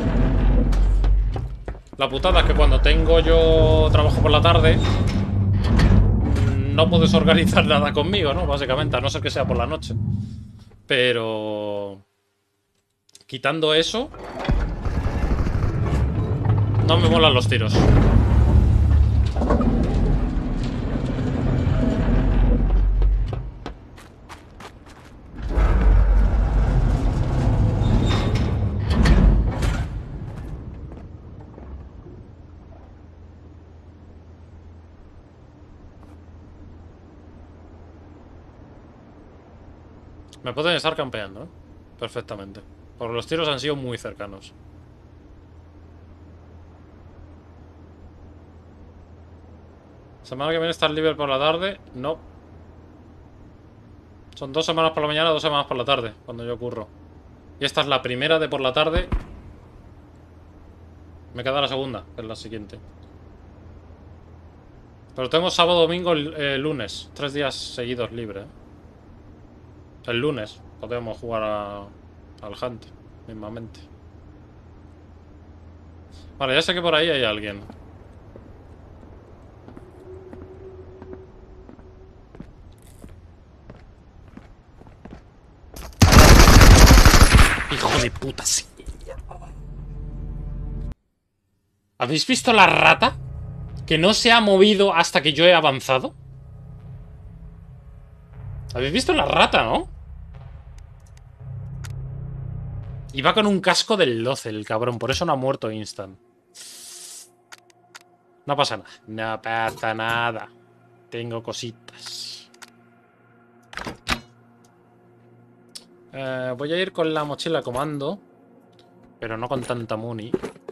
La putada es que cuando tengo yo trabajo por la tarde, no puedes organizar nada conmigo, ¿no? Básicamente, a no ser que sea por la noche. Pero... quitando eso... no me molan los tiros. Me pueden estar campeando, ¿eh? Perfectamente. Porque los tiros han sido muy cercanos. Semana que viene estar libre por la tarde. No. Son 2 semanas por la mañana, 2 semanas por la tarde, cuando yo curro. Y esta es la primera de por la tarde. Me queda la segunda, que es la siguiente. Pero tengo sábado, domingo, lunes. 3 días seguidos libre, ¿eh? El lunes podemos jugar al Hunt, mismamente. Vale, ya sé que por ahí hay alguien. Hijo de puta, sí. ¿Habéis visto la rata? Que no se ha movido hasta que yo he avanzado. ¿Habéis visto la rata, no? Iba con un casco del 12, el cabrón. Por eso no ha muerto instant. No pasa nada. No pasa nada. Tengo cositas. Voy a ir con la mochila comando. Pero no con tanta muni.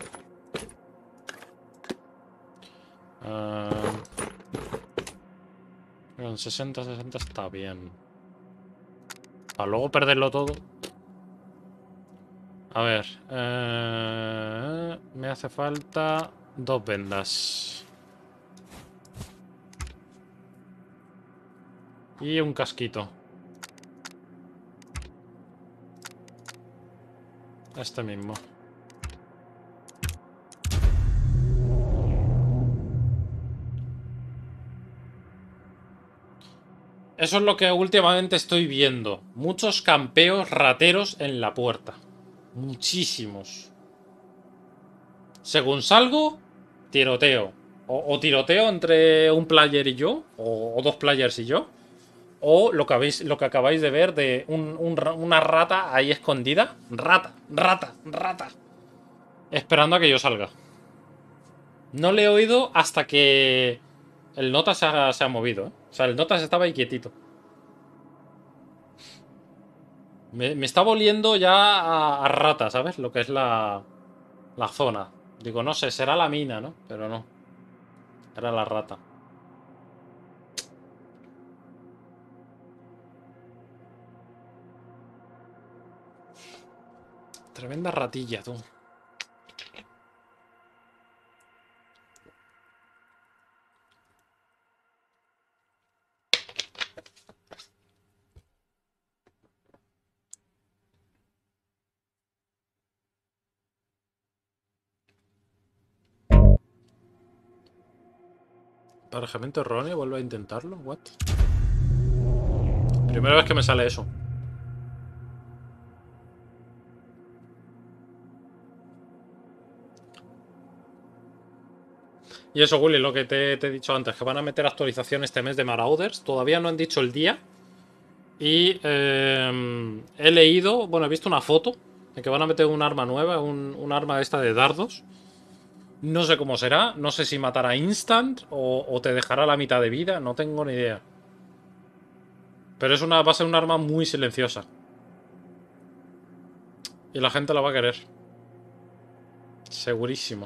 Con 60 está bien. Para luego perderlo todo. A ver. Me hace falta 2 vendas. Y un casquito. Este mismo. Eso es lo que últimamente estoy viendo. Muchos campeos rateros en la puerta. Muchísimos. Según salgo, tiroteo. O tiroteo entre un player y yo. O 2 players y yo. O lo que acabáis de ver de una rata ahí escondida. Rata, rata, rata. Esperando a que yo salga. No le he oído hasta que el Nota se ha movido, ¿eh? O sea, el Nota estaba ahí quietito. Me está volviendo ya a rata, ¿sabes? Lo que es la zona. Digo, no sé, será la mina, ¿no? Pero no. Era la rata. Tremenda ratilla, tú. Emparejamiento erróneo, vuelve a intentarlo. What? Primera vez que me sale eso. Y eso, Willy, lo que te he dicho antes, que van a meter actualización este mes de Marauders. Todavía no han dicho el día. Y he leído, bueno, he visto una foto de que van a meter un arma nueva, un arma esta de dardos. No sé cómo será, no sé si matará instant o te dejará la mitad de vida, no tengo ni idea. Pero va a ser un arma muy silenciosa. Y la gente la va a querer. Segurísimo.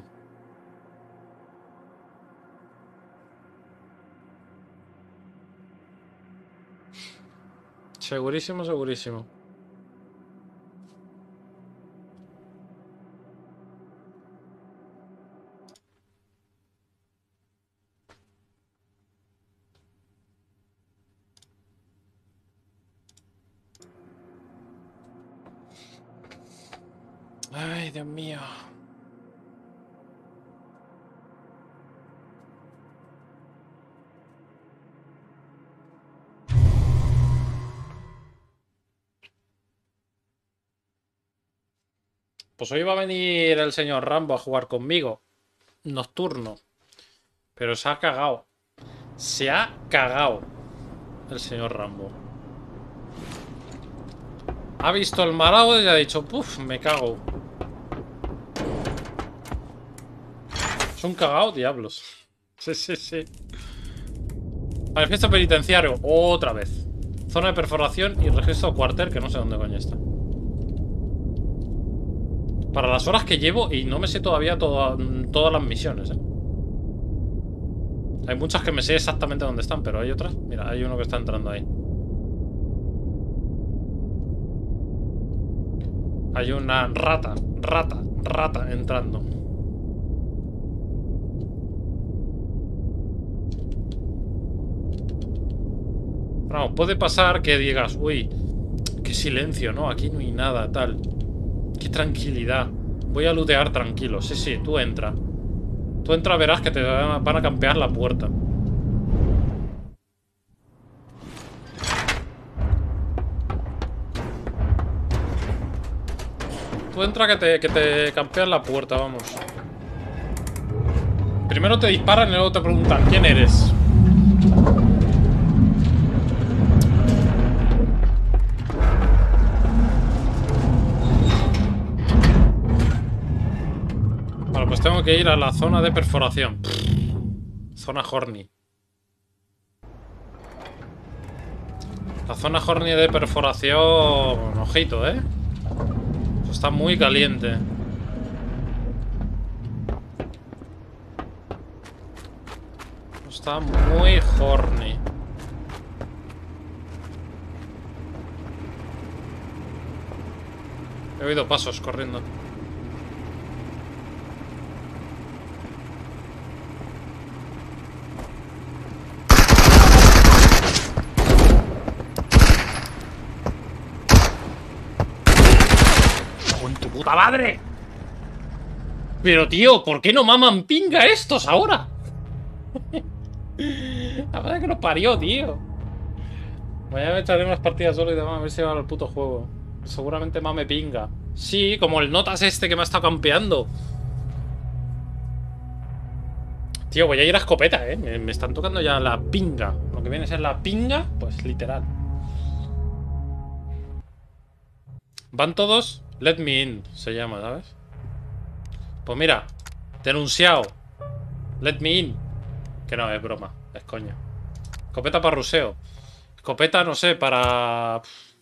Segurísimo, segurísimo. Ay, Dios mío. Pues hoy va a venir el señor Rambo a jugar conmigo. Nocturno. Pero se ha cagado. Se ha cagado el señor Rambo. Ha visto el marado y ha dicho, puf, me cago. Es un cagao, diablos. Sí, sí, sí. Manifiesto penitenciario, otra vez. Zona de perforación y registro cuartel, que no sé dónde coño está. Para las horas que llevo y no me sé todavía todas las misiones, Hay muchas que me sé exactamente dónde están, pero hay otras. Mira, hay uno que está entrando ahí. Hay una rata entrando. Vamos, puede pasar que digas, uy, qué silencio, ¿no? Aquí no hay nada, tal. Qué tranquilidad. Voy a lootear tranquilo. Sí, sí, tú entra. Tú entra, verás que te van a campear la puerta. Tú entra que te campean la puerta, vamos. Primero te disparan y luego te preguntan ¿quién eres? Vale, pues tengo que ir a la zona de perforación. Zona horny. La zona horny de perforación... Ojito, ¿eh? Eso está muy caliente. Está muy horny. He oído pasos corriendo. ¡Con tu puta madre! Pero tío, ¿por qué no maman pinga estos ahora? La verdad que nos parió, tío. Mañana me echaré unas partidas solo y demás a ver si va al puto juego. Seguramente mame pinga. Sí, como el notas este que me ha estado campeando. Tío, voy a ir a escopeta, Me están tocando ya la pinga. Lo que viene a ser la pinga, pues literal. Van todos. Let me in, se llama, ¿sabes? Pues mira, denunciado. Let me in. Que no, es broma, es coña. Escopeta para ruseo. Escopeta, no sé, para...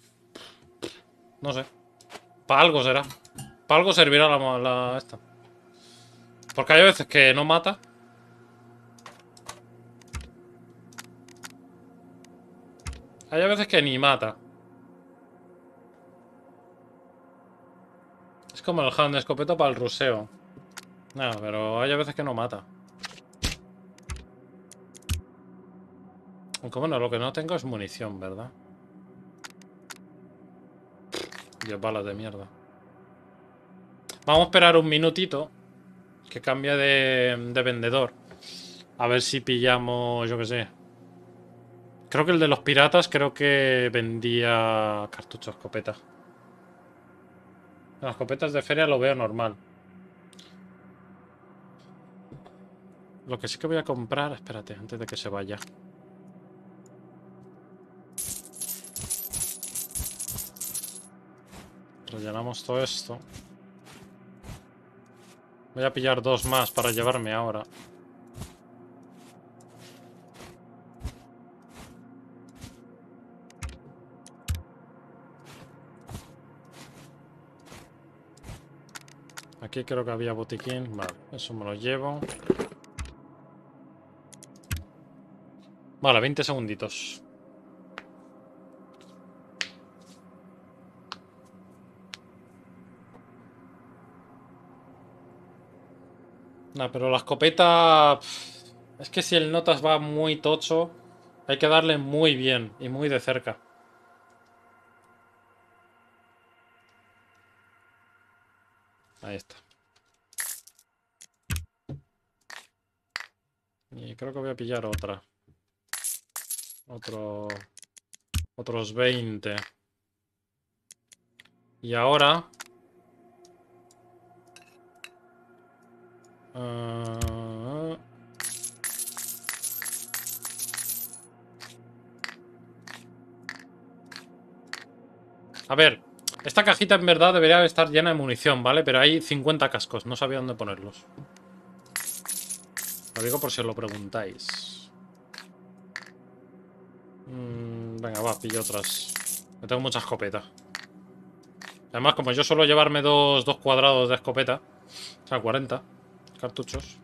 No sé. Para algo será. Para algo servirá esta. Porque hay veces que no mata. Hay veces que ni mata. Es como el hand de escopeta para el ruseo. No, pero hay veces que no mata. Aunque bueno, lo que no tengo es munición, ¿verdad? 10 balas de mierda. Vamos a esperar un minutito. Que cambie de vendedor. A ver si pillamos, yo qué sé. Creo que el de los piratas creo que vendía cartucho escopeta. Las escopetas de feria lo veo normal. Lo que sí que voy a comprar, espérate, antes de que se vaya. Rellenamos todo esto. Voy a pillar 2 más para llevarme ahora. Aquí creo que había botiquín. Vale, eso me lo llevo. Vale, 20 segunditos. Nah, pero la escopeta... Es que si el notas va muy tocho, hay que darle muy bien y muy de cerca. Ahí está. Y creo que voy a pillar otra. Otros 20. Y ahora... ah, a ver, esta cajita en verdad debería estar llena de munición, ¿vale? Pero hay 50 cascos, no sabía dónde ponerlos. Lo digo por si os lo preguntáis. Venga, va, pillo otras. Me tengo mucha escopeta. Además, como yo suelo llevarme dos cuadrados de escopeta, o sea, 40 cartuchos,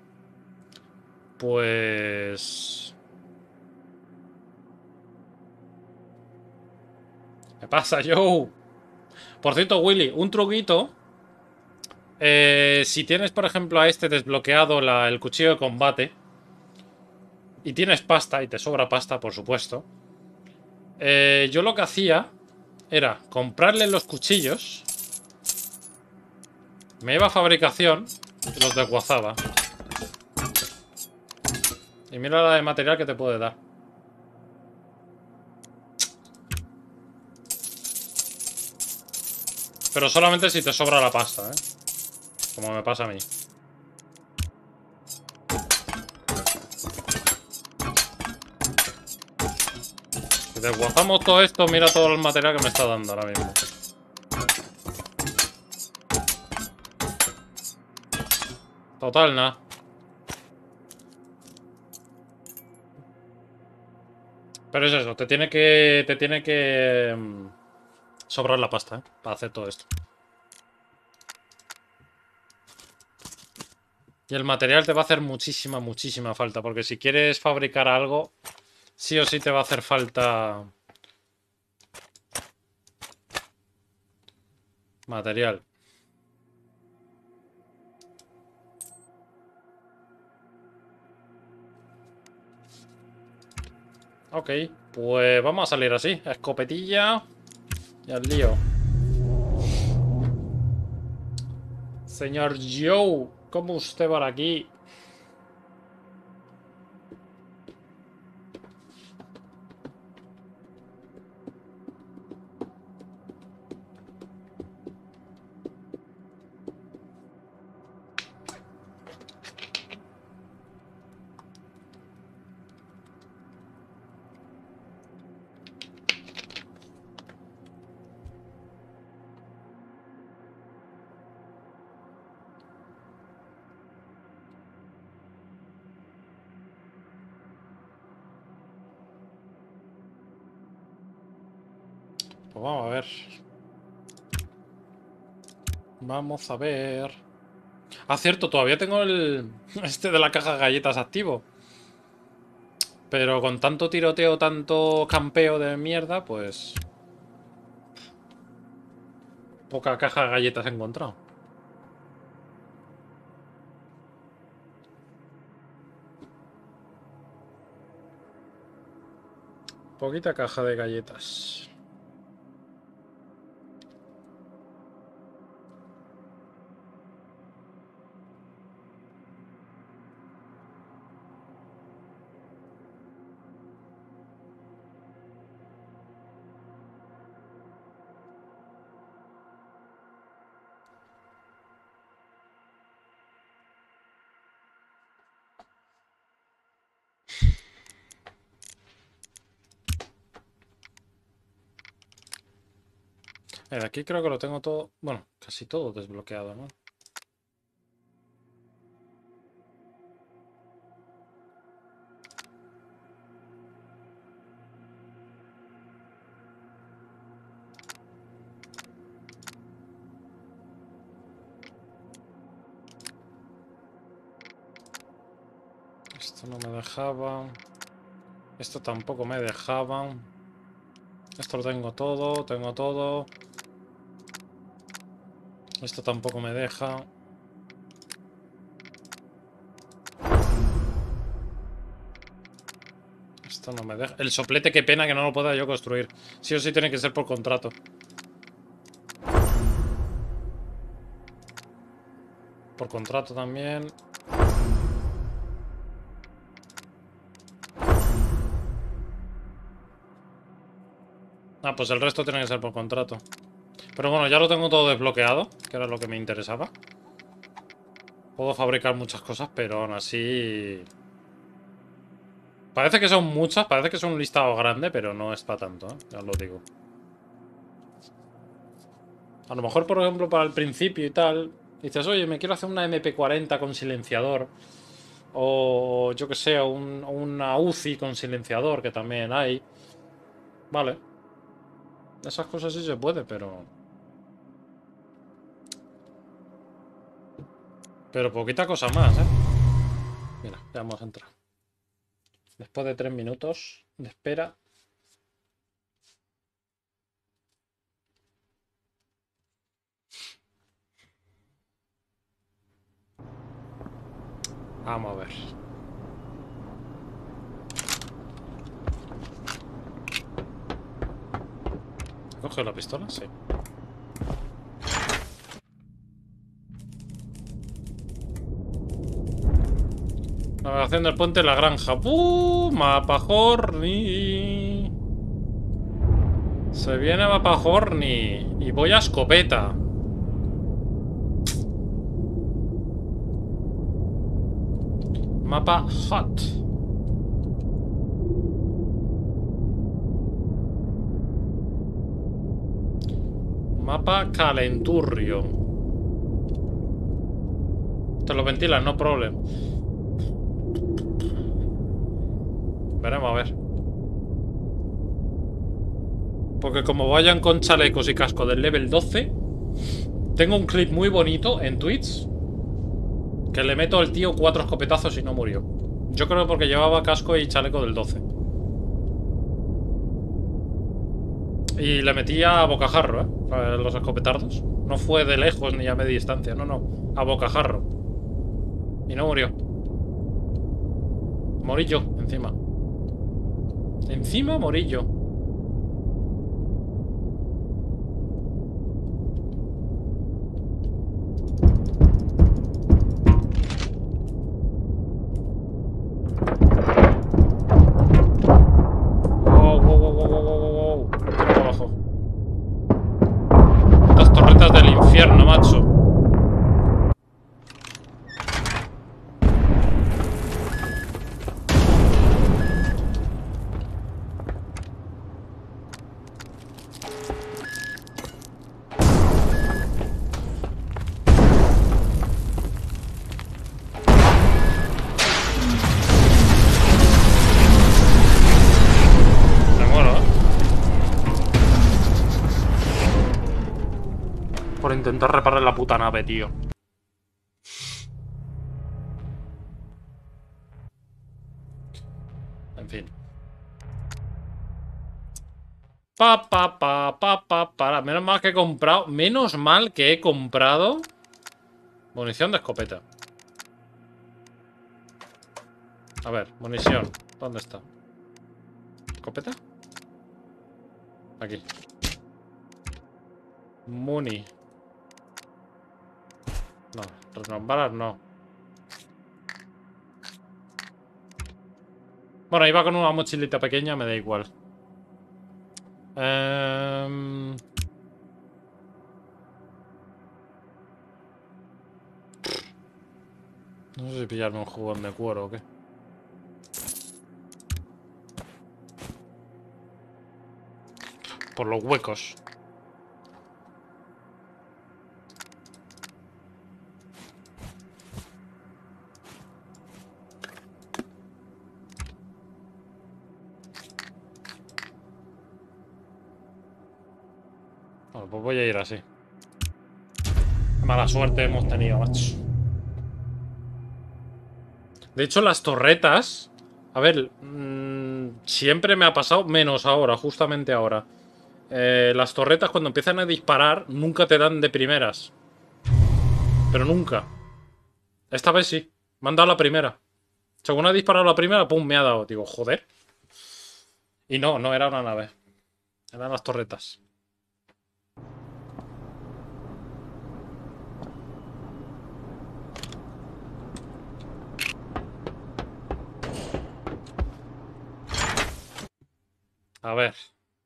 pues... ¿Qué pasa, Joe? Por cierto, Willy, un truquito. Si tienes, por ejemplo, a este desbloqueado el cuchillo de combate y tienes pasta, y te sobra pasta, por supuesto, yo lo que hacía era comprarle los cuchillos, me iba a fabricación y los desguazaba. Y mira la de material que te puede dar. Pero solamente si te sobra la pasta, ¿eh? Como me pasa a mí. Si desguazamos todo esto, mira todo el material que me está dando ahora mismo. Total, nada. Pero es eso, te tiene que sobrar la pasta, ¿eh? Para hacer todo esto. Y el material te va a hacer muchísima, muchísima falta. Porque si quieres fabricar algo, sí o sí te va a hacer falta material. Ok, pues vamos a salir así. Escopetilla y al lío. Señor Joe, ¿cómo usted va aquí? Pues vamos a ver. Vamos a ver. Ah, cierto, todavía tengo el... Este de la caja de galletas activo. Pero con tanto tiroteo, tanto campeo de mierda, pues... Poca caja de galletas he encontrado. Poquita caja de galletas. De aquí creo que lo tengo todo... Bueno, casi todo desbloqueado, ¿no? Esto no me dejaba. Esto tampoco me dejaba. Esto lo tengo todo, tengo todo. Esto tampoco me deja. Esto no me deja. El soplete, qué pena que no lo pueda yo construir. Sí o sí tiene que ser por contrato. Por contrato también. Ah, pues el resto tiene que ser por contrato. Pero bueno, ya lo tengo todo desbloqueado, que era lo que me interesaba. Puedo fabricar muchas cosas, pero aún así... Parece que son muchas, parece que es un listado grande, pero no es para tanto, ¿eh? Ya os lo digo. A lo mejor, por ejemplo, para el principio y tal, dices, oye, me quiero hacer una MP40 con silenciador. O yo que sé, una UCI con silenciador, que también hay. Vale. Esas cosas sí se puede, pero... Pero poquita cosa más, ¿eh? Mira, ya hemos entrado. Después de 3 minutos de espera. Vamos a ver. ¿Coge la pistola? Sí. Navegación del puente La Granja. Mapa horny. Se viene mapa horny. Y voy a escopeta. Mapa hot. Mapa calenturrio. Te lo ventilan, no problem. Veremos a ver. Porque como vayan con chalecos y casco del level 12, tengo un clip muy bonito en Twitch que le meto al tío 4 escopetazos y no murió. Yo creo porque llevaba casco y chaleco del 12. Y le metía a bocajarro, los escopetardos. No fue de lejos ni a media distancia, no, no. A bocajarro. Y no murió. Morí yo, encima. Encima morí yo. Wow, wow, wow, wow, wow, wow, wow. Tira para abajo. Putas torretas del infierno, macho. Me muero, por intentar reparar la puta nave, tío. En fin. Para. Menos mal que he comprado. Menos mal que he comprado. Munición de escopeta. A ver, munición. ¿Dónde está? ¿Escopeta? Aquí. Muni. No, renombrar no. Bueno, iba con una mochilita pequeña, me da igual. No sé si pillarme un jugón de cuero o qué. Por los huecos. Bueno, pues voy a ir así. Qué mala suerte hemos tenido, macho. De hecho, las torretas... A ver, siempre me ha pasado, menos ahora, justamente ahora. Las torretas cuando empiezan a disparar nunca te dan de primeras. Pero nunca. Esta vez sí. Me han dado la primera. Según ha disparado la primera, pum, me ha dado. Digo, joder. Y no, no era una nave. Eran las torretas. A ver.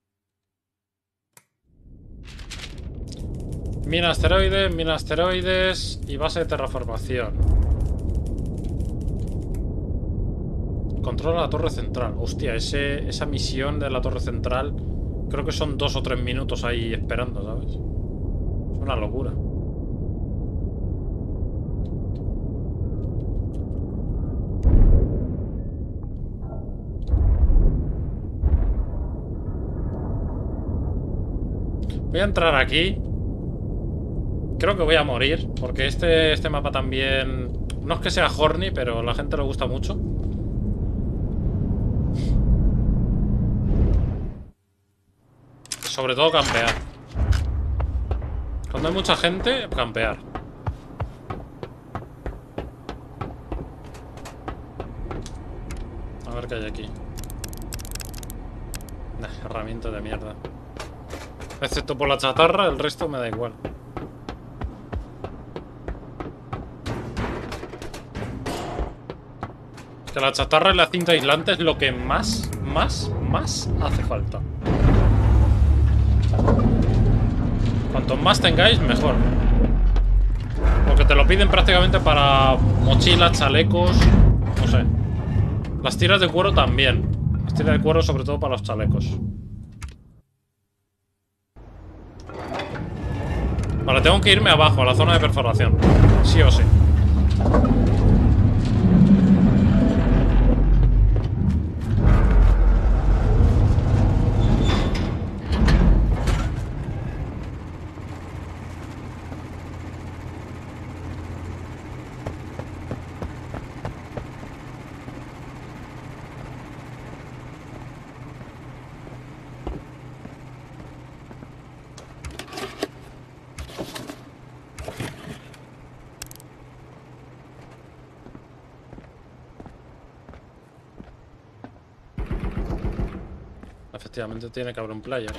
Mina asteroides y base de terraformación. Controla la torre central. Hostia, esa misión de la torre central creo que son 2 o 3 minutos ahí esperando, ¿sabes? Es una locura. Voy a entrar aquí. Creo que voy a morir, porque este mapa también... No es que sea horny, pero a la gente le gusta mucho. Sobre todo campear. Cuando hay mucha gente, campear. A ver qué hay aquí. Herramienta de mierda. Excepto por la chatarra, el resto me da igual. Que la chatarra y la cinta aislante es lo que más hace falta. Cuanto más tengáis, mejor. Porque te lo piden prácticamente para mochilas, chalecos, no sé. Las tiras de cuero también. Las tiras de cuero sobre todo para los chalecos. Vale, tengo que irme abajo, a la zona de perforación. Sí o sí. Efectivamente tiene que haber un player.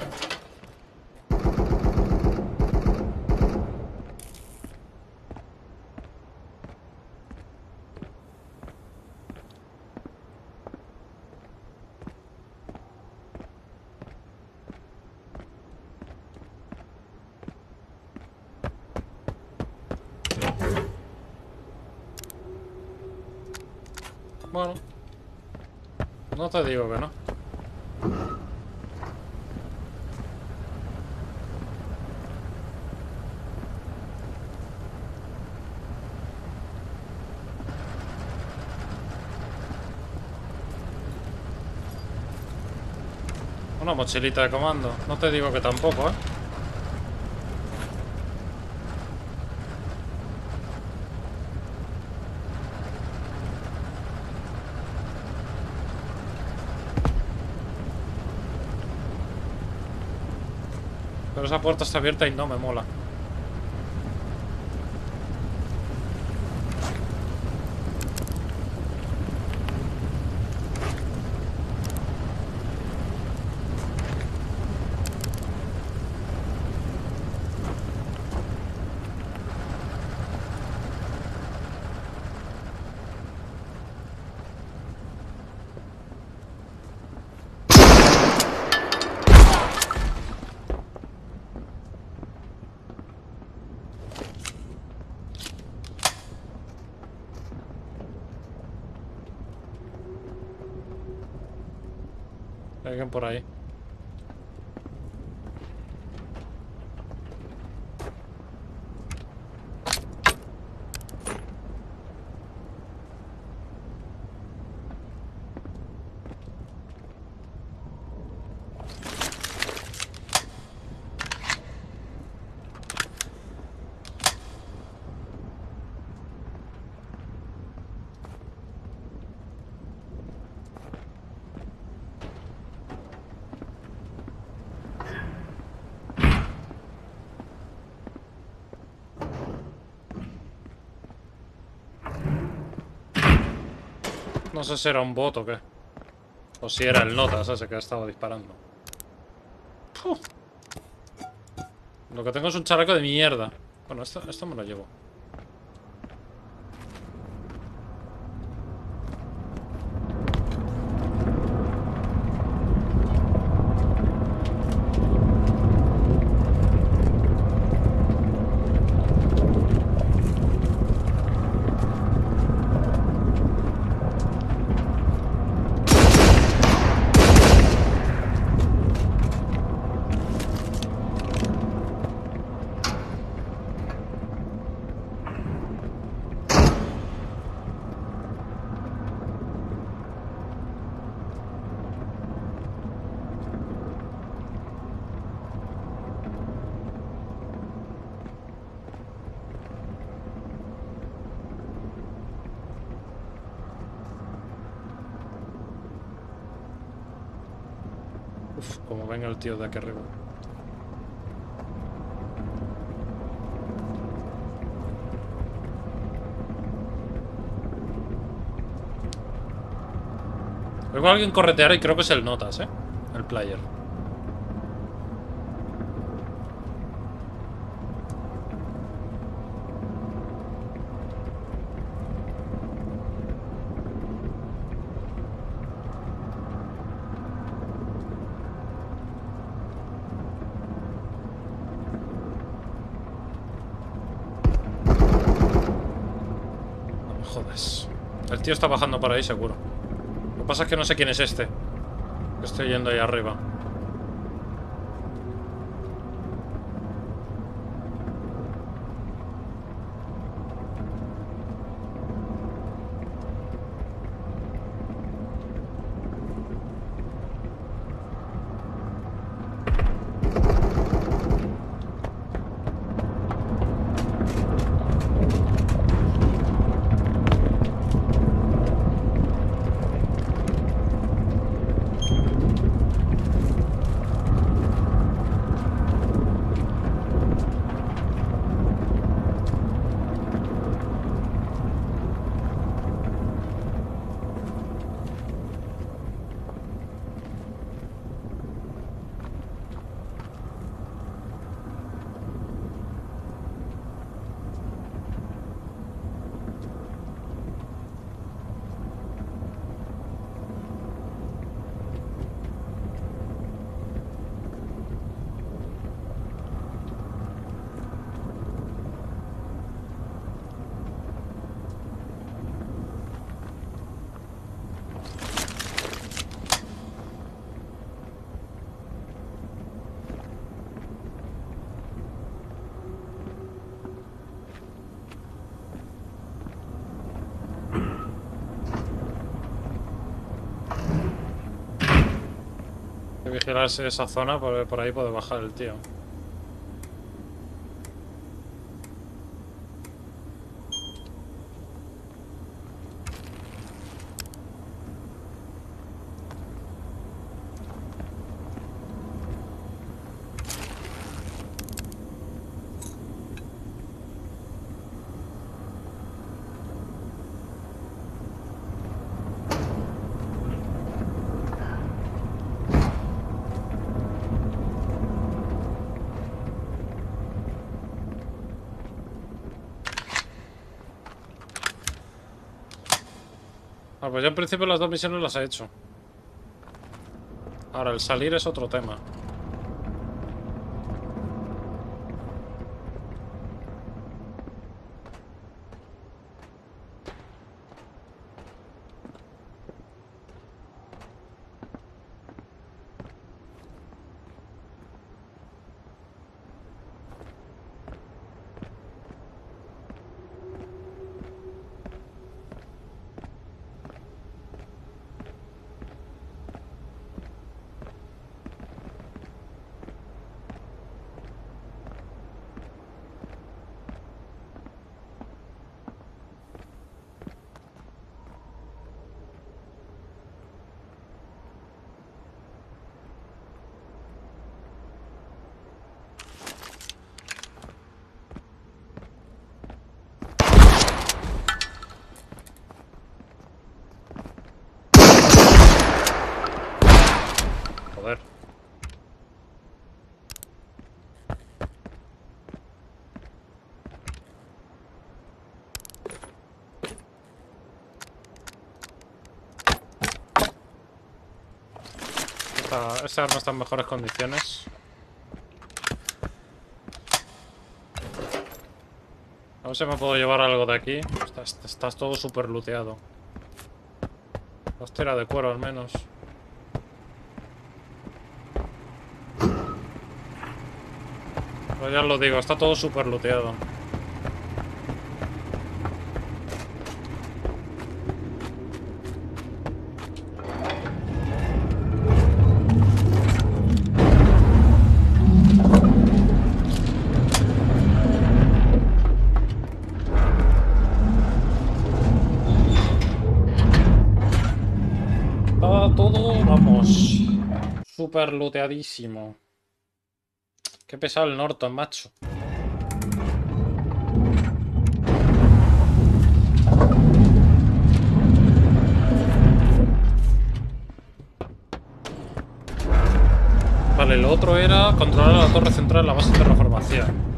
Bueno, no te digo que no. Una mochilita de comando. No te digo que tampoco, ¿eh? Pero esa puerta está abierta y no me mola. Hay alguien por ahí. No sé si era un bot o qué. O si era el Notas ese que estaba disparando. ¡Puf! Lo que tengo es un chaleco de mierda. Bueno, esto me lo llevo. Uf, como venga el tío de aquí arriba. Luego alguien corretear y creo que es el Notas, ¿eh? El player. No me jodas. El tío está bajando por ahí, seguro. Lo que pasa es que no sé quién es este. Que estoy yendo ahí arriba. Hay que vigilar esa zona porque por ahí puede bajar el tío. Ah, pues yo en principio las dos misiones las he hecho. Ahora, el salir es otro tema. Esta arma está en mejores condiciones. A ver si me puedo llevar algo de aquí. Estás todo súper looteado. Hostia, de cuero al menos. Pero ya os lo digo, está todo súper looteado. Está todo, vamos, súper looteadísimo. Qué pesado el Norton, macho. Vale, lo otro era controlar la torre central de la base de terraformación.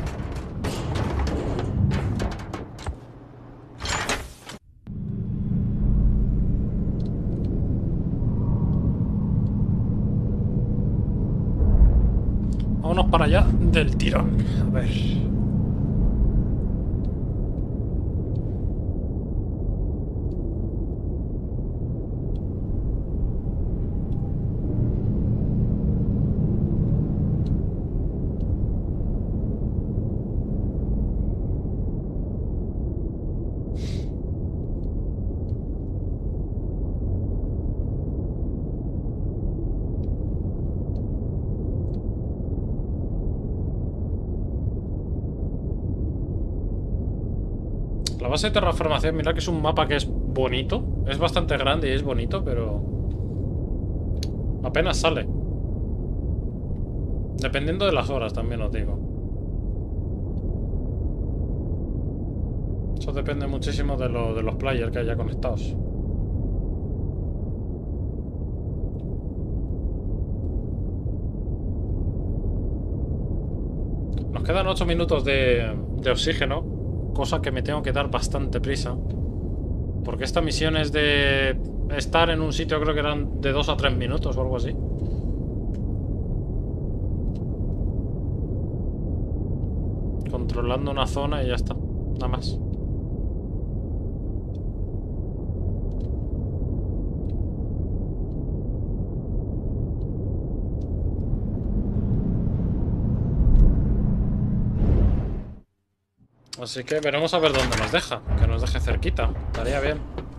Vámonos para allá del tirón. A ver. La base de terraformación, mira que es un mapa que es bonito. Es bastante grande y es bonito, pero apenas sale. Dependiendo de las horas, también os digo. Eso depende muchísimo de los players que haya conectados. Nos quedan 8 minutos de oxígeno. Cosa que me tengo que dar bastante prisa. Porque esta misión es de estar en un sitio, creo que eran de 2 a 3 minutos o algo así. Controlando una zona y ya está. Nada más. Así que veremos a ver dónde nos deja. Que nos deje cerquita. Estaría bien.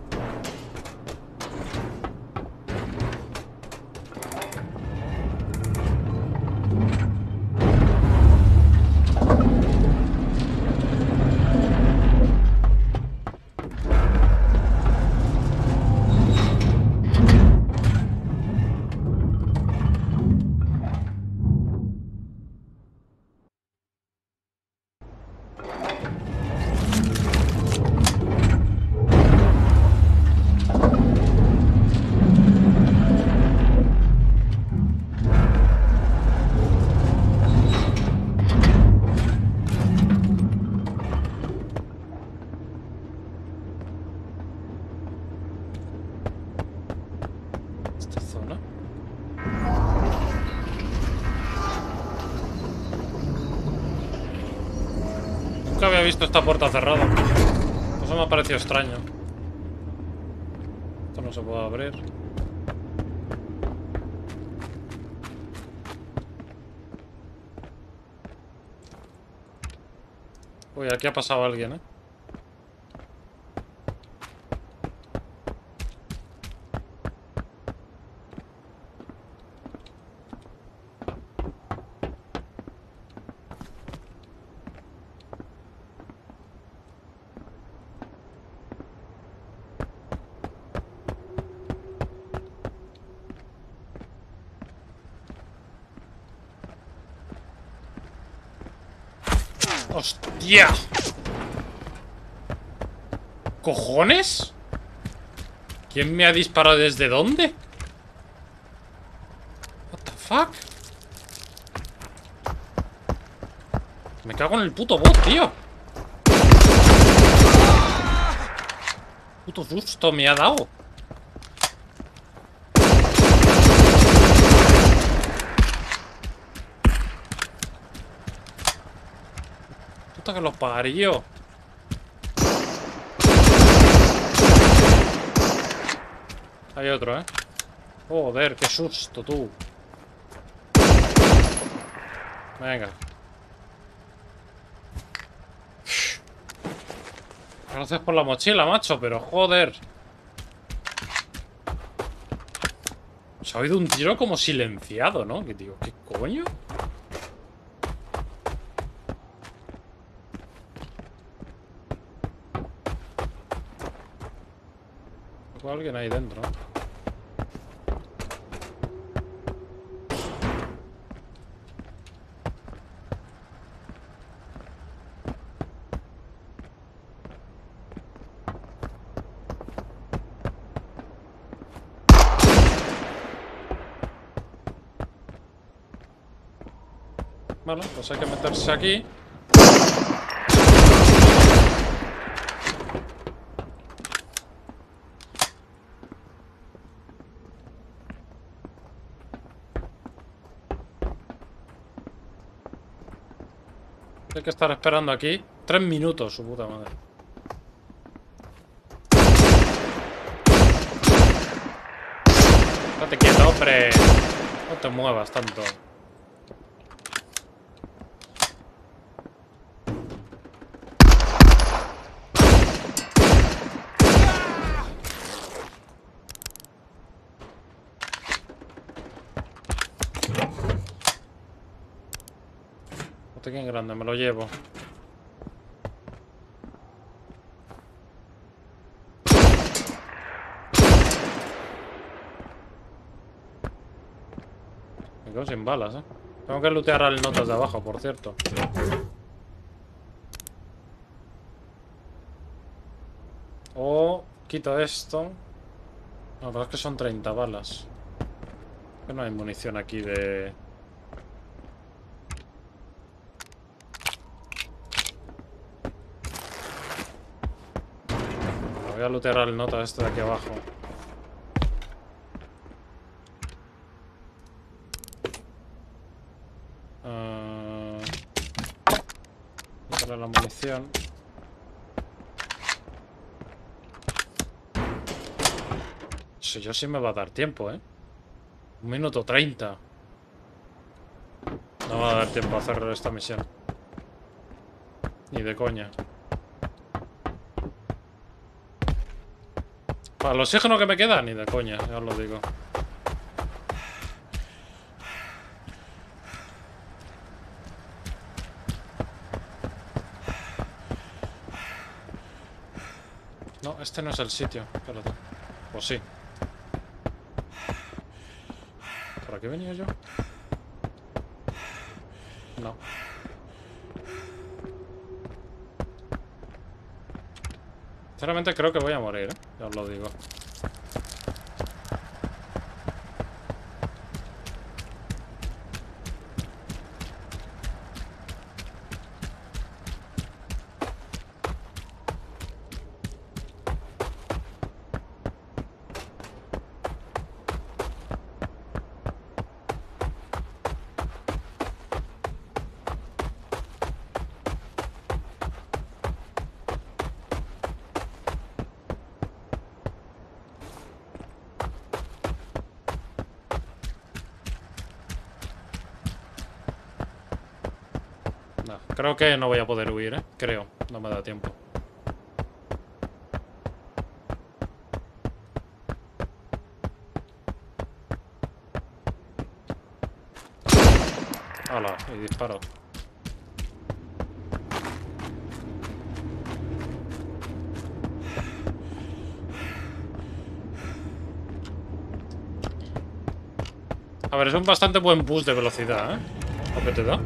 Esta zona. Nunca había visto esta puerta cerrada. Eso me ha parecido extraño. Esto no se puede abrir. Uy, aquí ha pasado alguien, ¿eh? ¡Hostia! ¿Cojones? ¿Quién me ha disparado desde dónde? What the fuck? Me cago en el puto bot, tío. Puto susto me ha dado. puta que los parió. Hay otro, ¿eh? Joder, qué susto, tú. Venga. Gracias por la mochila, macho, pero joder. Se ha oído un tiro como silenciado, ¿no? Que digo, ¿qué coño? Hay alguien ahí dentro. Vale, pues hay que meterse aquí. Hay que estar esperando aquí 3 minutos, su puta madre. Estate quieto, hombre. No te muevas tanto. Botequín grande, me lo llevo. Me quedo sin balas, ¿eh? Tengo que lootear al notas de abajo, por cierto. O quito esto. No, pero es que son 30 balas. Que no hay munición aquí de... Voy a lootear al nota este de aquí abajo. Quitarle la munición. Si yo sí me va a dar tiempo, ¿eh? 1 minuto 30. No va a dar tiempo a hacer esta misión. Ni de coña. Para el oxígeno que me queda, ni de coña, ya os lo digo. No, este no es el sitio. Espérate. Pues sí. ¿Por aquí venía yo? No. Sinceramente creo que voy a morir, ¿eh? Ya os lo digo. No, creo que no voy a poder huir, ¿eh? Creo, no me da tiempo. ¡Hala! Y disparo. A ver, es un bastante buen boost de velocidad, ¿eh? ¿Lo que te da?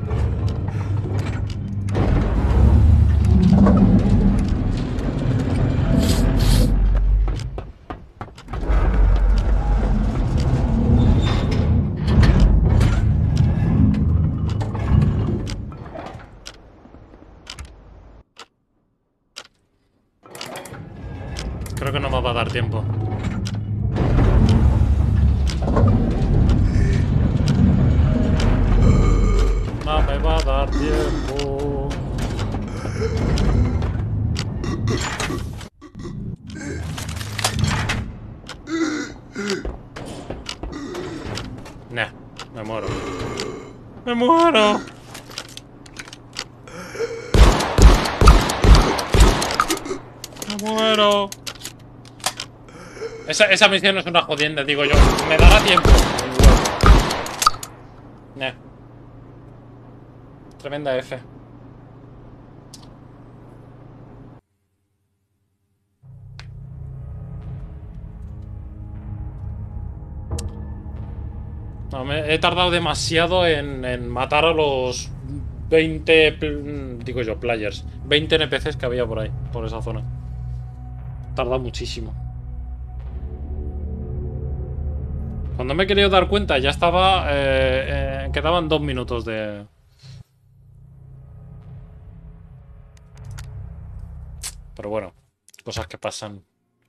Creo que no me va a dar tiempo. No me va a dar tiempo. Me muero. ¡Me muero! ¡Me muero! Esa misión es una jodienda, digo yo. Me dará tiempo. Tremenda F. No, he tardado demasiado en matar a los 20, digo yo, players. 20 NPCs que había por ahí, por esa zona. He tardado muchísimo. Cuando me he querido dar cuenta ya estaba... quedaban 2 minutos de... Pero bueno, cosas que pasan.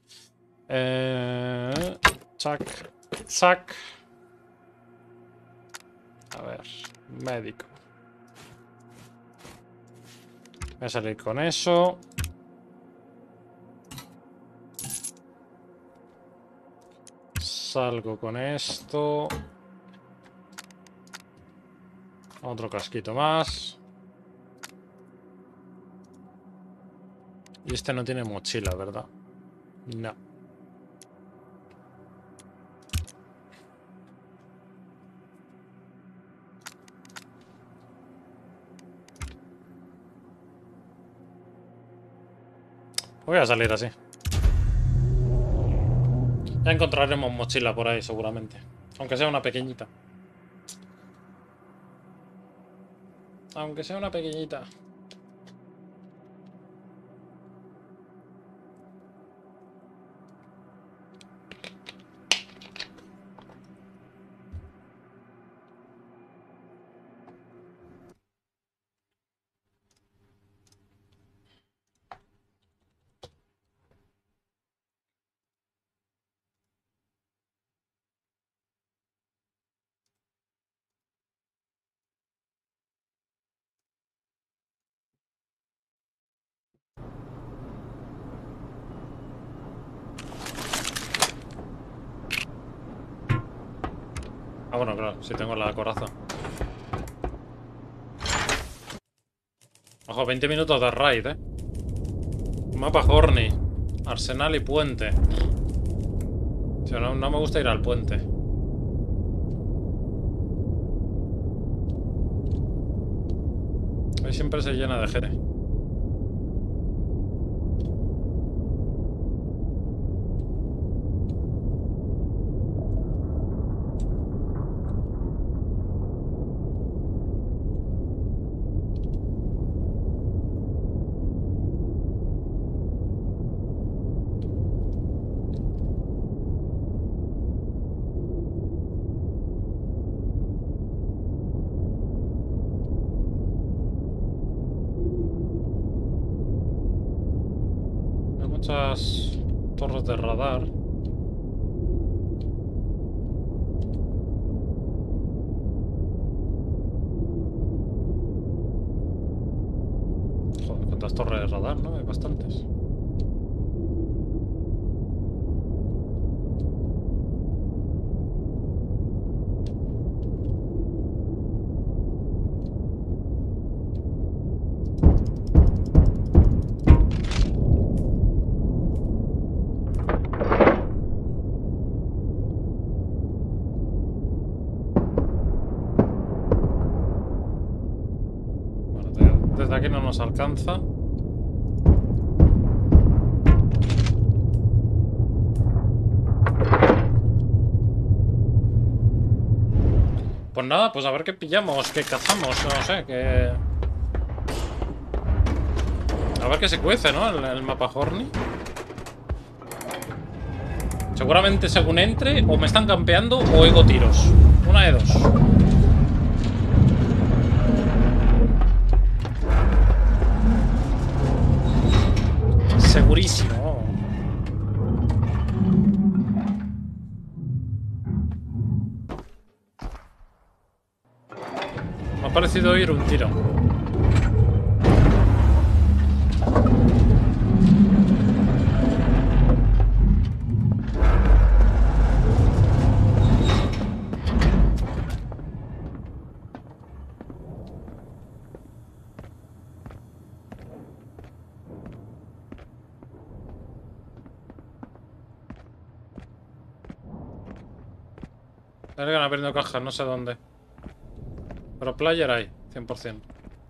Chac, chac. A ver, médico. Voy a salir con eso. Salgo con esto. Otro casquito más. Y este no tiene mochila, ¿verdad? No. Voy a salir así. Ya encontraremos mochila por ahí, seguramente. Aunque sea una pequeñita. Aunque sea una pequeñita. Ah, bueno, claro, si tengo la coraza. Ojo, 20 minutos de raid, Mapa Horny. Arsenal y puente. O sea, no me gusta ir al puente. Ahí siempre se llena de gente. Muchas torres de radar. Joder, cuántas torres de radar, ¿no? Hay bastantes. Desde aquí no nos alcanza. Pues nada, pues a ver qué pillamos, qué cazamos, no sé, qué... A ver qué se cuece, ¿no? El mapa Horny. Seguramente según entre, o me están campeando o oigo tiros. Una de dos. Segurísimo. Me ha parecido oír un tiro. Verga, abriendo cajas, no sé dónde. Pero player hay, 100%.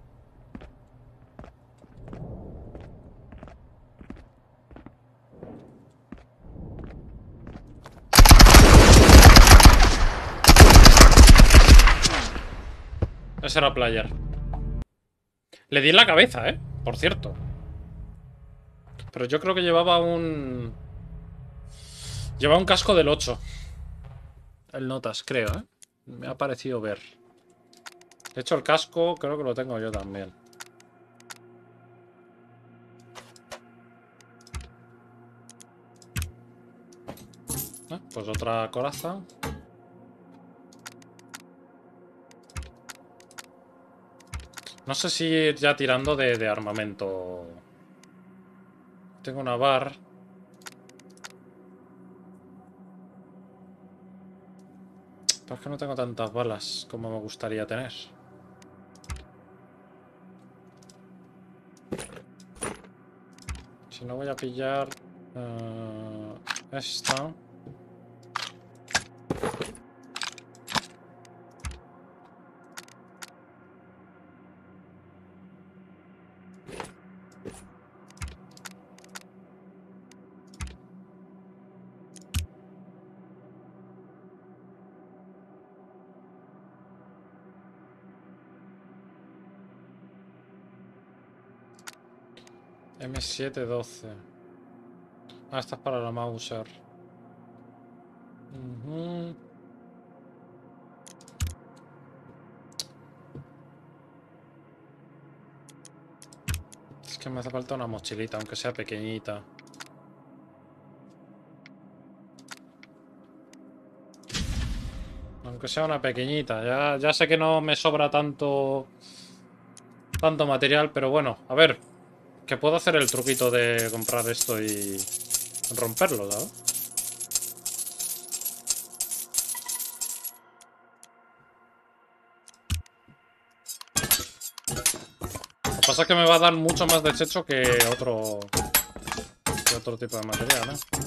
Ese era player. Le di en la cabeza, por cierto. Pero yo creo que llevaba un... Llevaba un casco del 8. El notas, creo, Me ha parecido ver. De hecho, el casco creo que lo tengo yo también. Pues otra coraza. No sé si ir ya tirando de armamento. Tengo una bar. Pero es que no tengo tantas balas como me gustaría tener. Si no voy a pillar... esta. M712. Ah, esta es para la Mauser. Es que me hace falta una mochilita, aunque sea pequeñita. Aunque sea una pequeñita. Ya sé que no me sobra tanto material, pero bueno, a ver. Que puedo hacer el truquito de comprar esto y romperlo, ¿sabes? Lo que pasa es que me va a dar mucho más desecho que otro tipo de material,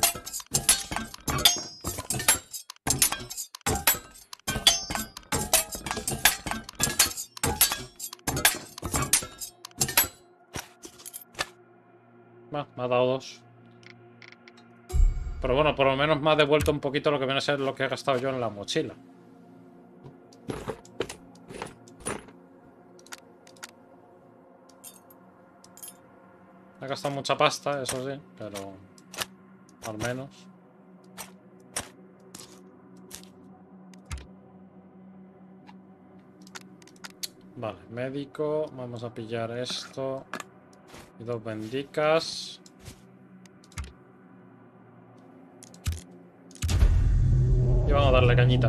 Me ha dado 2. Pero bueno, por lo menos me ha devuelto un poquito lo que viene a ser lo que he gastado yo en la mochila. He gastado mucha pasta, eso sí, pero al menos. Vale, médico. Vamos a pillar esto. Y 2 bendicas. Y vamos a darle cañita.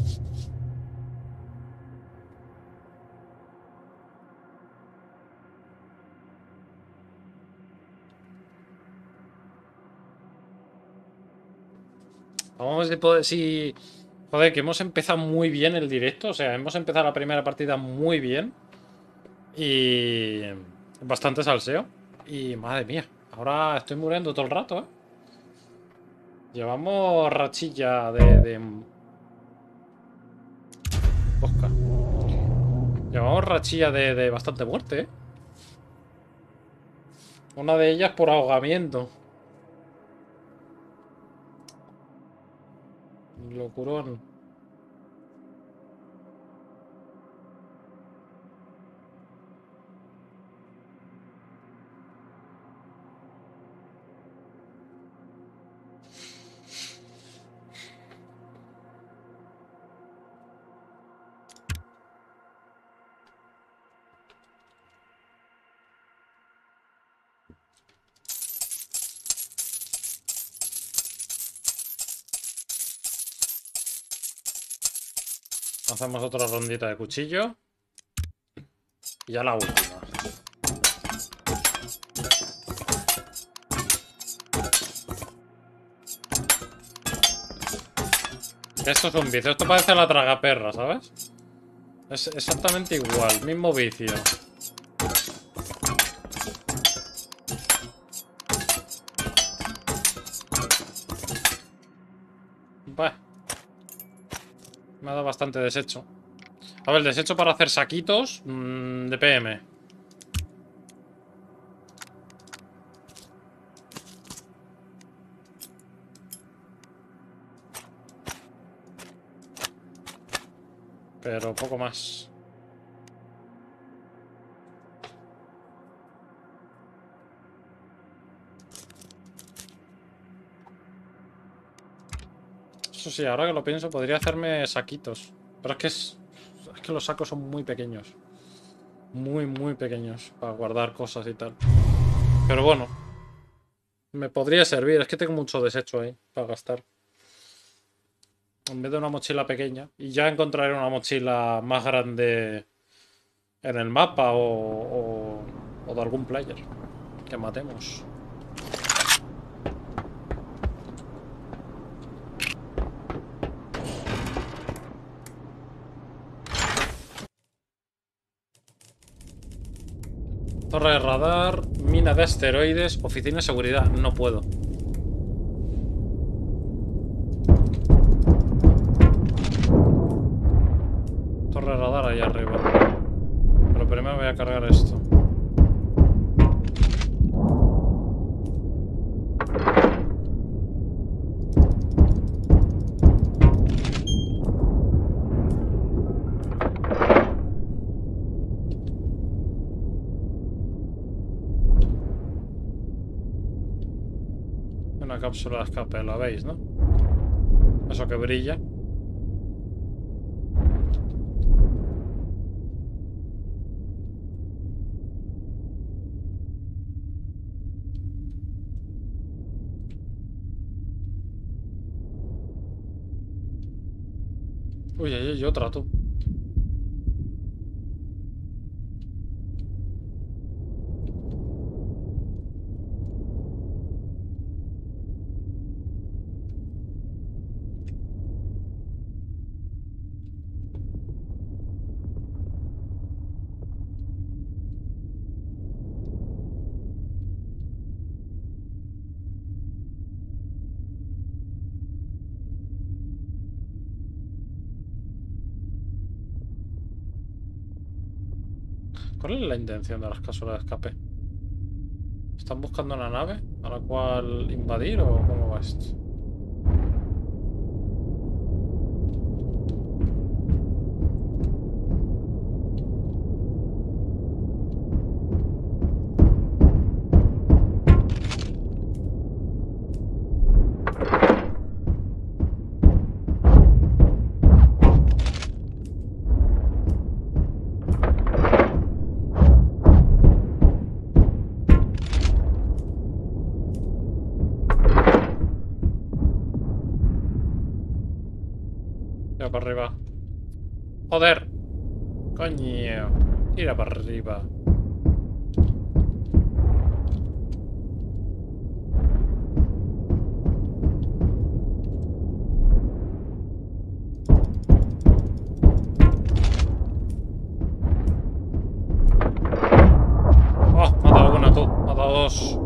Vamos a ver si... Joder, que hemos empezado muy bien el directo. O sea, hemos empezado la primera partida muy bien. Y... Bastante salseo. Y madre mía, ahora estoy muriendo todo el rato, Llevamos rachilla de... Bosca. Llevamos rachilla de bastante muerte, Una de ellas por ahogamiento. Locurón. Hacemos otra rondita de cuchillo. Y ya la última. Esto es un vicio. Esto parece la tragaperra, ¿sabes? Es exactamente igual. Mismo vicio. Bah. Me ha dado bastante desecho. A ver, desecho para hacer saquitos de PM. Pero poco más. Eso sí, ahora que lo pienso, podría hacerme saquitos. Pero es que los sacos son muy pequeños. Muy, muy pequeños. Para guardar cosas y tal. Pero bueno. Me podría servir. Es que tengo mucho desecho ahí para gastar. En vez de una mochila pequeña. Y ya encontraré una mochila más grande en el mapa o de algún player. Que matemos. Torre de radar, mina de asteroides, oficina de seguridad. No puedo. Torre de radar ahí arriba. Pero primero voy a cargar esto. Una cápsula de escape, la veis, ¿no? Eso que brilla. Uy, hay otra, tú. ¿Cuál es la intención de las cápsulas de escape? ¿Están buscando una nave a la cual invadir o cómo va esto? Tira para arriba. ¡Joder! ¡Coño! Tira para arriba. ¡Oh! Me ha dado una, tú. Me ha dado dos.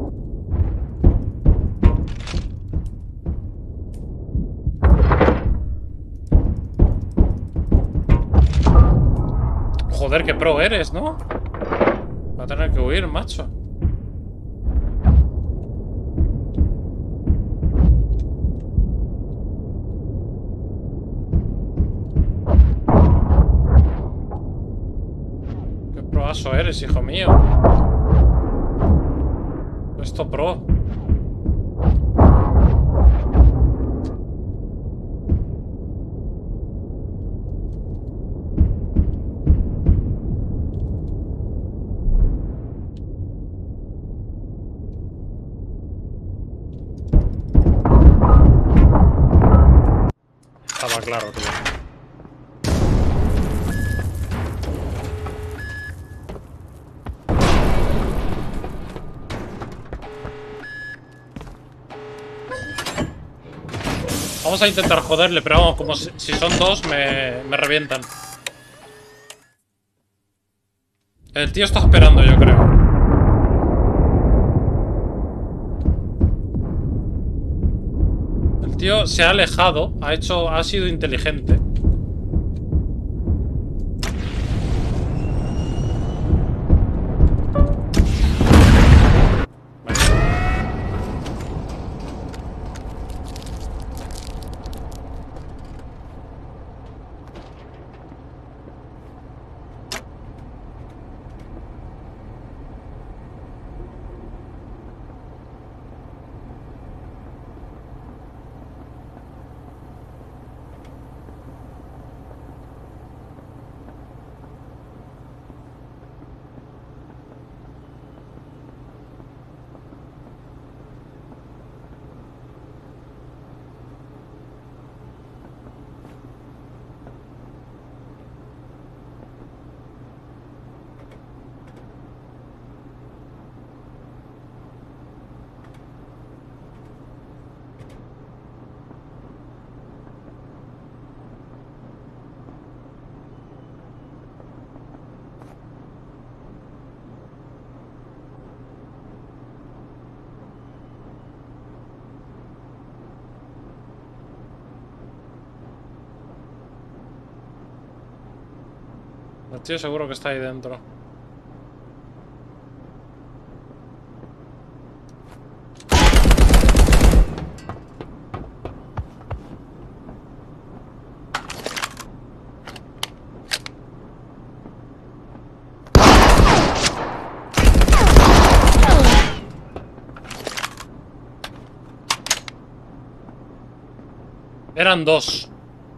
Joder, qué pro eres, ¿no? Va a tener que huir, macho. Qué proazo eres, hijo mío. Esto pro. Estaba claro, tío. Vamos a intentar joderle, pero vamos, como si son dos, me revientan. El tío está esperando, yo creo. El tío se ha alejado, ha sido inteligente. Estoy seguro que está ahí dentro. Eran dos.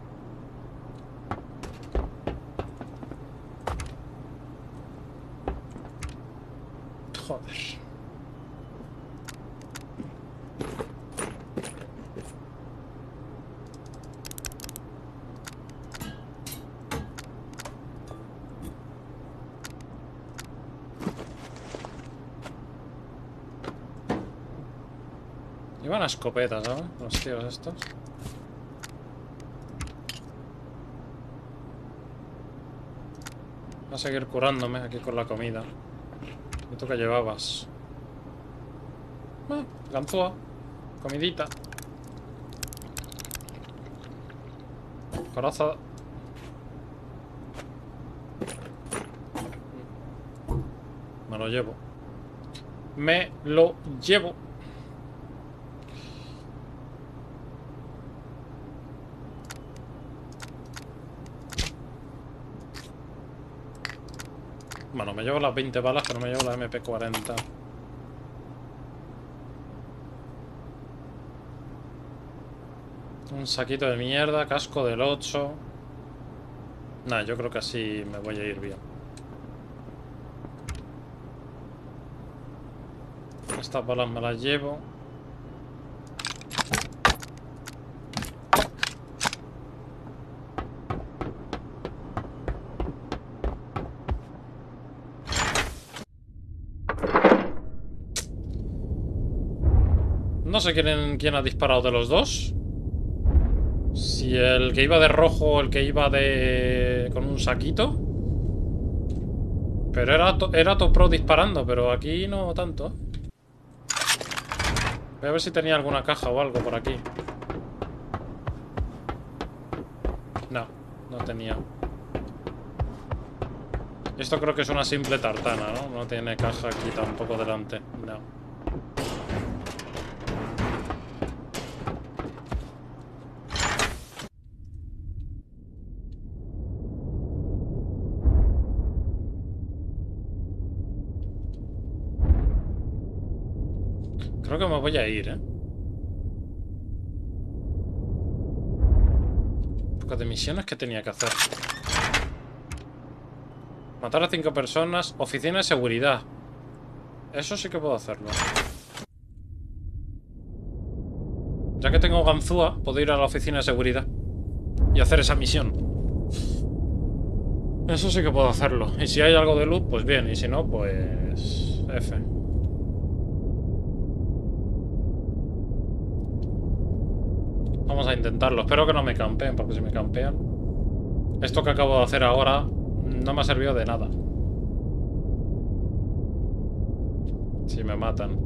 Joder. Iban a escopetas, ¿sabes? Los tíos estos. Voy a seguir curándome aquí con la comida. ¿Y tú qué llevabas? Ganzúa. Comidita. Coraza. Me lo llevo. Me lo llevo. Bueno, me llevo las 20 balas, pero me llevo la MP40. Un saquito de mierda, casco del 8. Nah, yo creo que así me voy a ir bien. Estas balas me las llevo. No sé quién ha disparado de los dos. Si el que iba de rojo o el que iba de... con un saquito. Pero era top pro disparando, pero aquí no tanto. Voy a ver si tenía alguna caja o algo por aquí. No, no tenía. Esto creo que es una simple tartana, ¿no? No tiene caja aquí tampoco delante. No. Creo que me voy a ir, ¿eh? Un poco de misiones que tenía que hacer. Matar a 5 personas. Oficina de seguridad. Eso sí que puedo hacerlo. Ya que tengo ganzúa, puedo ir a la oficina de seguridad y hacer esa misión. Eso sí que puedo hacerlo. Y si hay algo de loot, pues bien. Y si no, pues... F. Vamos a intentarlo. Espero que no me campeen, porque si me campean... Esto que acabo de hacer ahora no me ha servido de nada. Si me matan.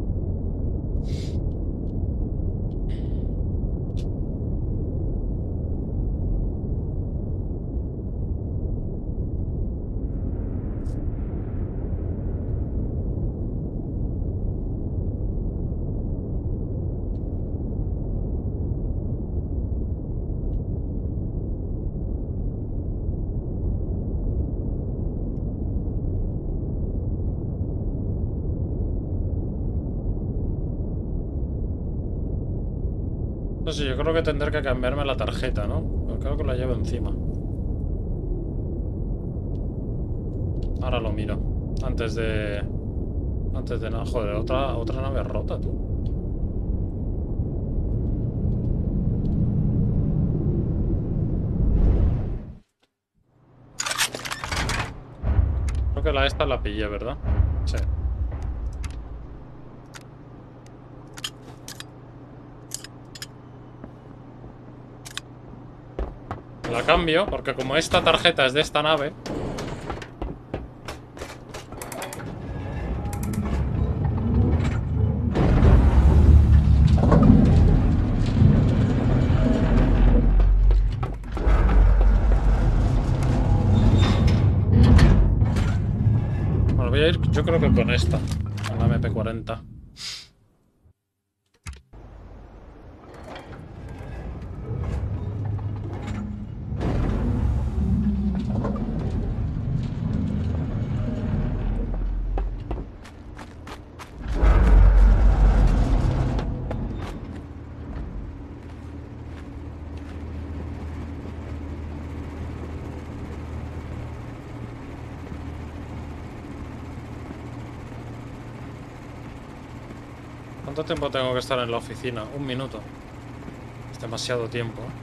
No sé, yo creo que tendré que cambiarme la tarjeta, ¿no? Pero creo que la llevo encima. Ahora lo miro. Antes de nada. Joder, otra nave rota, tú. Creo que esta la pillé, ¿verdad? Sí. La cambio, porque como esta tarjeta es de esta nave... Yo creo que con esta, con la MP40. ¿Cuánto tiempo tengo que estar en la oficina? Un minuto. Es demasiado tiempo, ¿eh?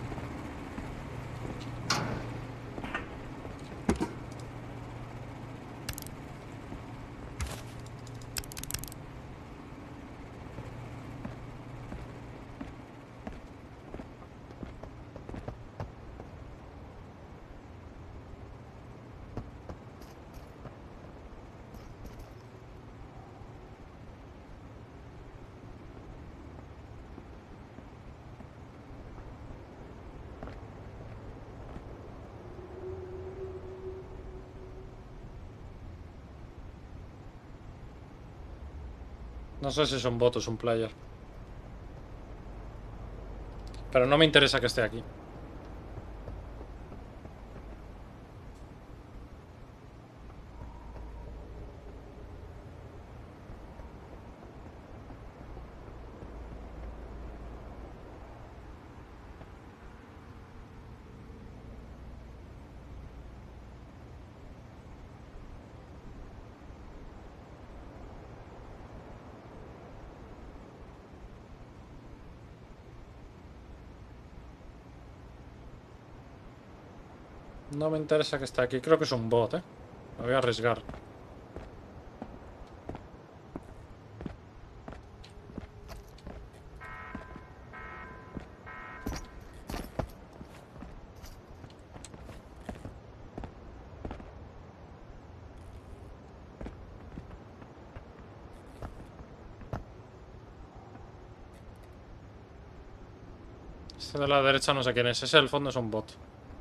No sé si es un bot o es un player. Pero no me interesa que esté aquí. No me interesa que esté aquí. Creo que es un bot, ¿eh? Me voy a arriesgar. Este de la derecha no sé quién es. Ese del fondo es un bot.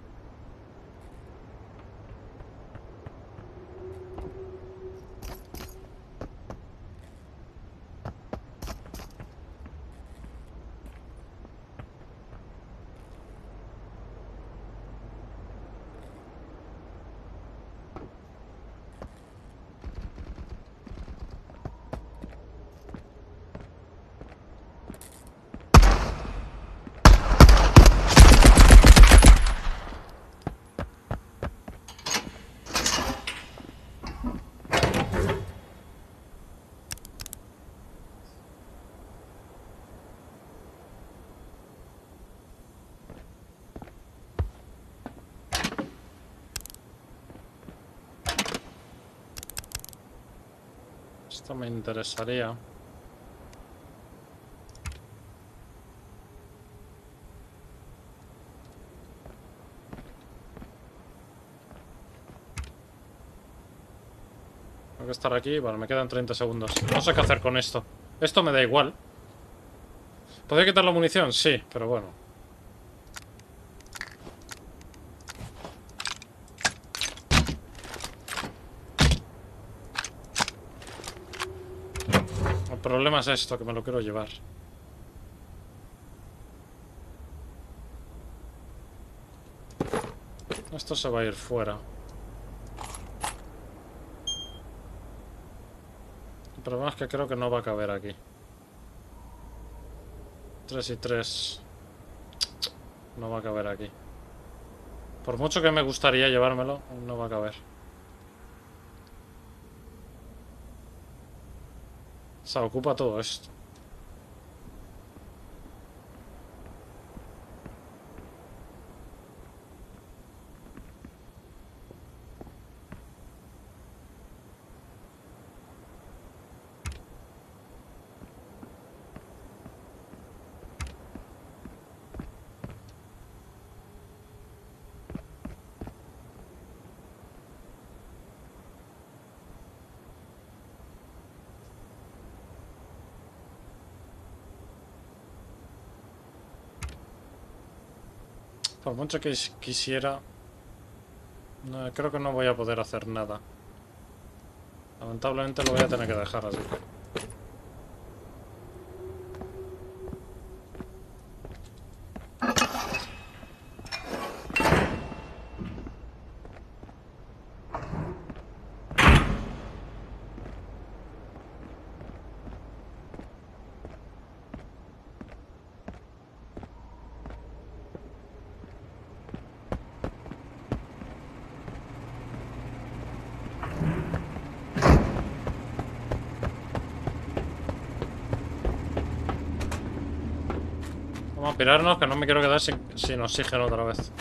Esto me interesaría. Tengo que estar aquí. Vale, me quedan 30 segundos. No sé qué hacer con esto. Esto me da igual. ¿Podría quitar la munición? Sí, pero bueno. El problema es esto, que me lo quiero llevar. Esto se va a ir fuera. El problema es que creo que no va a caber aquí. 3 y 3. No va a caber aquí. Por mucho que me gustaría llevármelo, no va a caber. O sea, ocupa todo esto. Por mucho que quisiera... No, creo que no voy a poder hacer nada. Lamentablemente lo voy a tener que dejar así. Vamos a pirarnos, que no me quiero quedar sin oxígeno otra vez.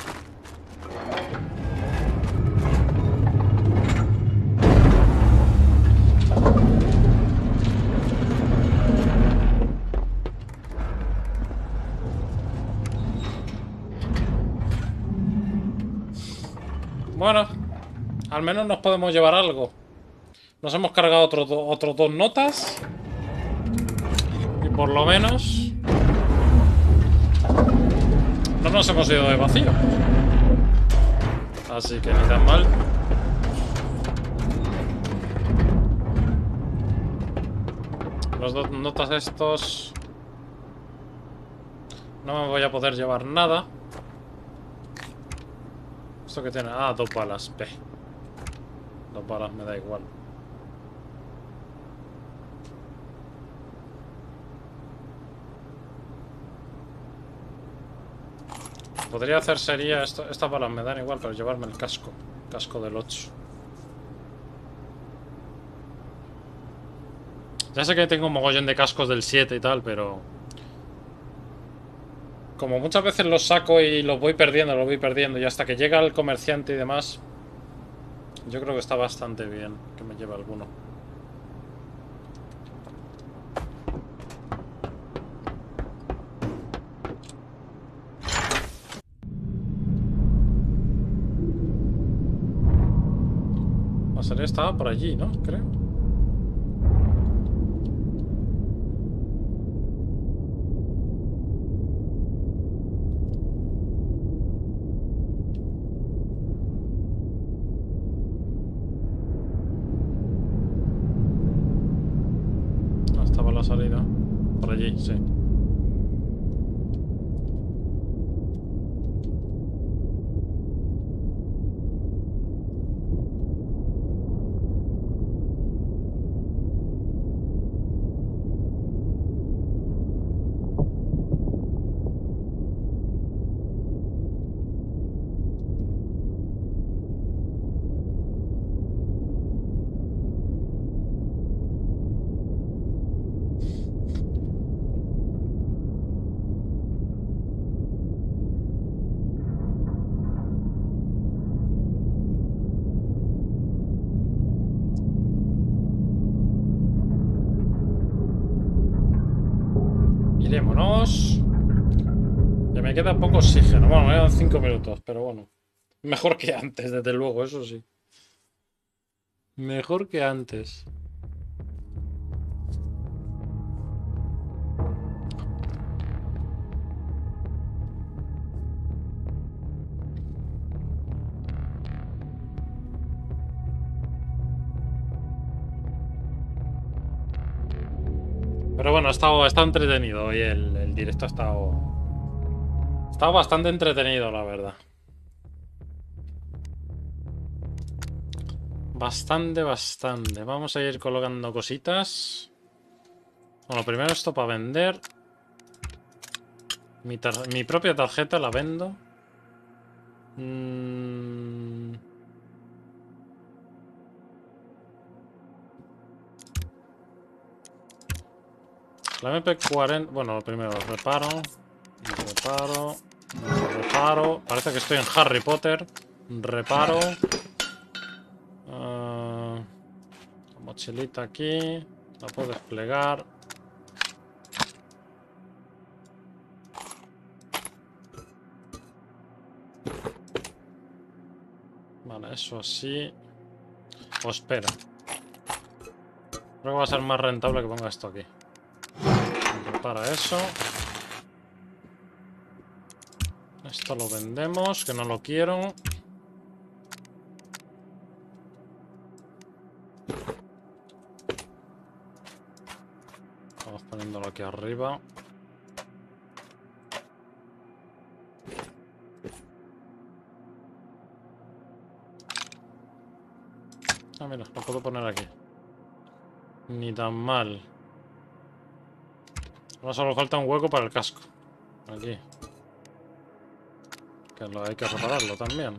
Bueno, al menos nos podemos llevar algo. Nos hemos cargado otros dos notas. Y por lo menos no nos hemos ido de vacío. Así que ni tan mal. Los dos notas estos... No me voy a poder llevar nada. ¿Esto qué tiene? Ah, 2 balas. B. 2 balas me da igual. Podría hacer sería... Estas balas me dan igual, pero llevarme el casco. Casco del 8. Ya sé que tengo un mogollón de cascos del 7 y tal, pero... Como muchas veces los saco y los voy perdiendo, y hasta que llega el comerciante y demás, yo creo que está bastante bien que me lleve alguno. La salida estaba por allí, ¿no? Creo. Ah, estaba la salida. Por allí, sí. Irémonos. Ya me queda poco oxígeno. Bueno, me quedan 5 minutos, pero bueno. Mejor que antes, desde luego, eso sí. Mejor que antes. Pero bueno, ha estado entretenido y el directo ha estado bastante entretenido, la verdad. Bastante. Vamos a ir colocando cositas. Bueno, primero esto para vender. Mi propia tarjeta la vendo. La MP40... Bueno, lo primero, reparo. Reparo. Parece que estoy en Harry Potter. Reparo. Mochilita aquí. La puedo desplegar. Vale, eso así. O espera. Creo que va a ser más rentable que ponga esto aquí. Para eso. Esto lo vendemos, que no lo quiero. Vamos poniéndolo aquí arriba. Ah, mira, lo puedo poner aquí. Ni tan mal. Ahora solo falta un hueco para el casco. Aquí. Que lo hay que repararlo también.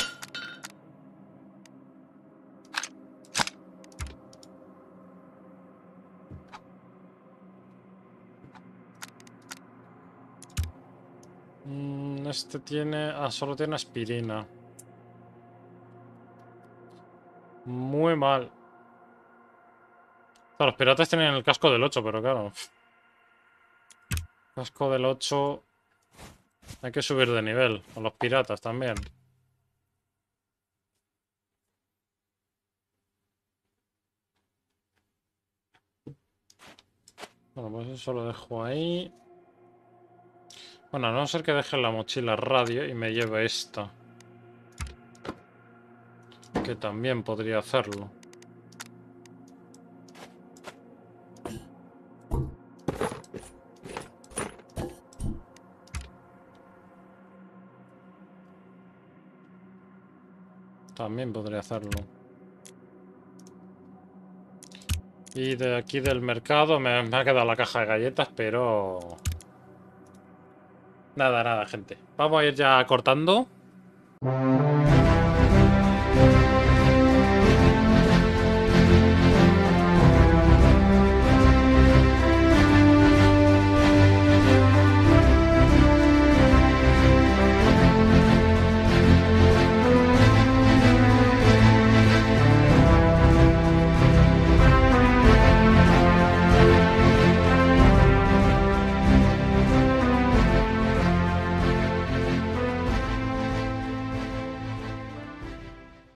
Este tiene... Ah, solo tiene aspirina. Muy mal. Claro, los piratas tienen el casco del 8, pero claro. Casco del 8... Hay que subir de nivel. O los piratas también. Bueno, pues eso lo dejo ahí. Bueno, a no ser que deje la mochila radio y me lleve esta. Que también podría hacerlo. También podría hacerlo. Y de aquí del mercado me ha quedado la caja de galletas, pero... Nada, nada, gente. Vamos a ir ya cortando.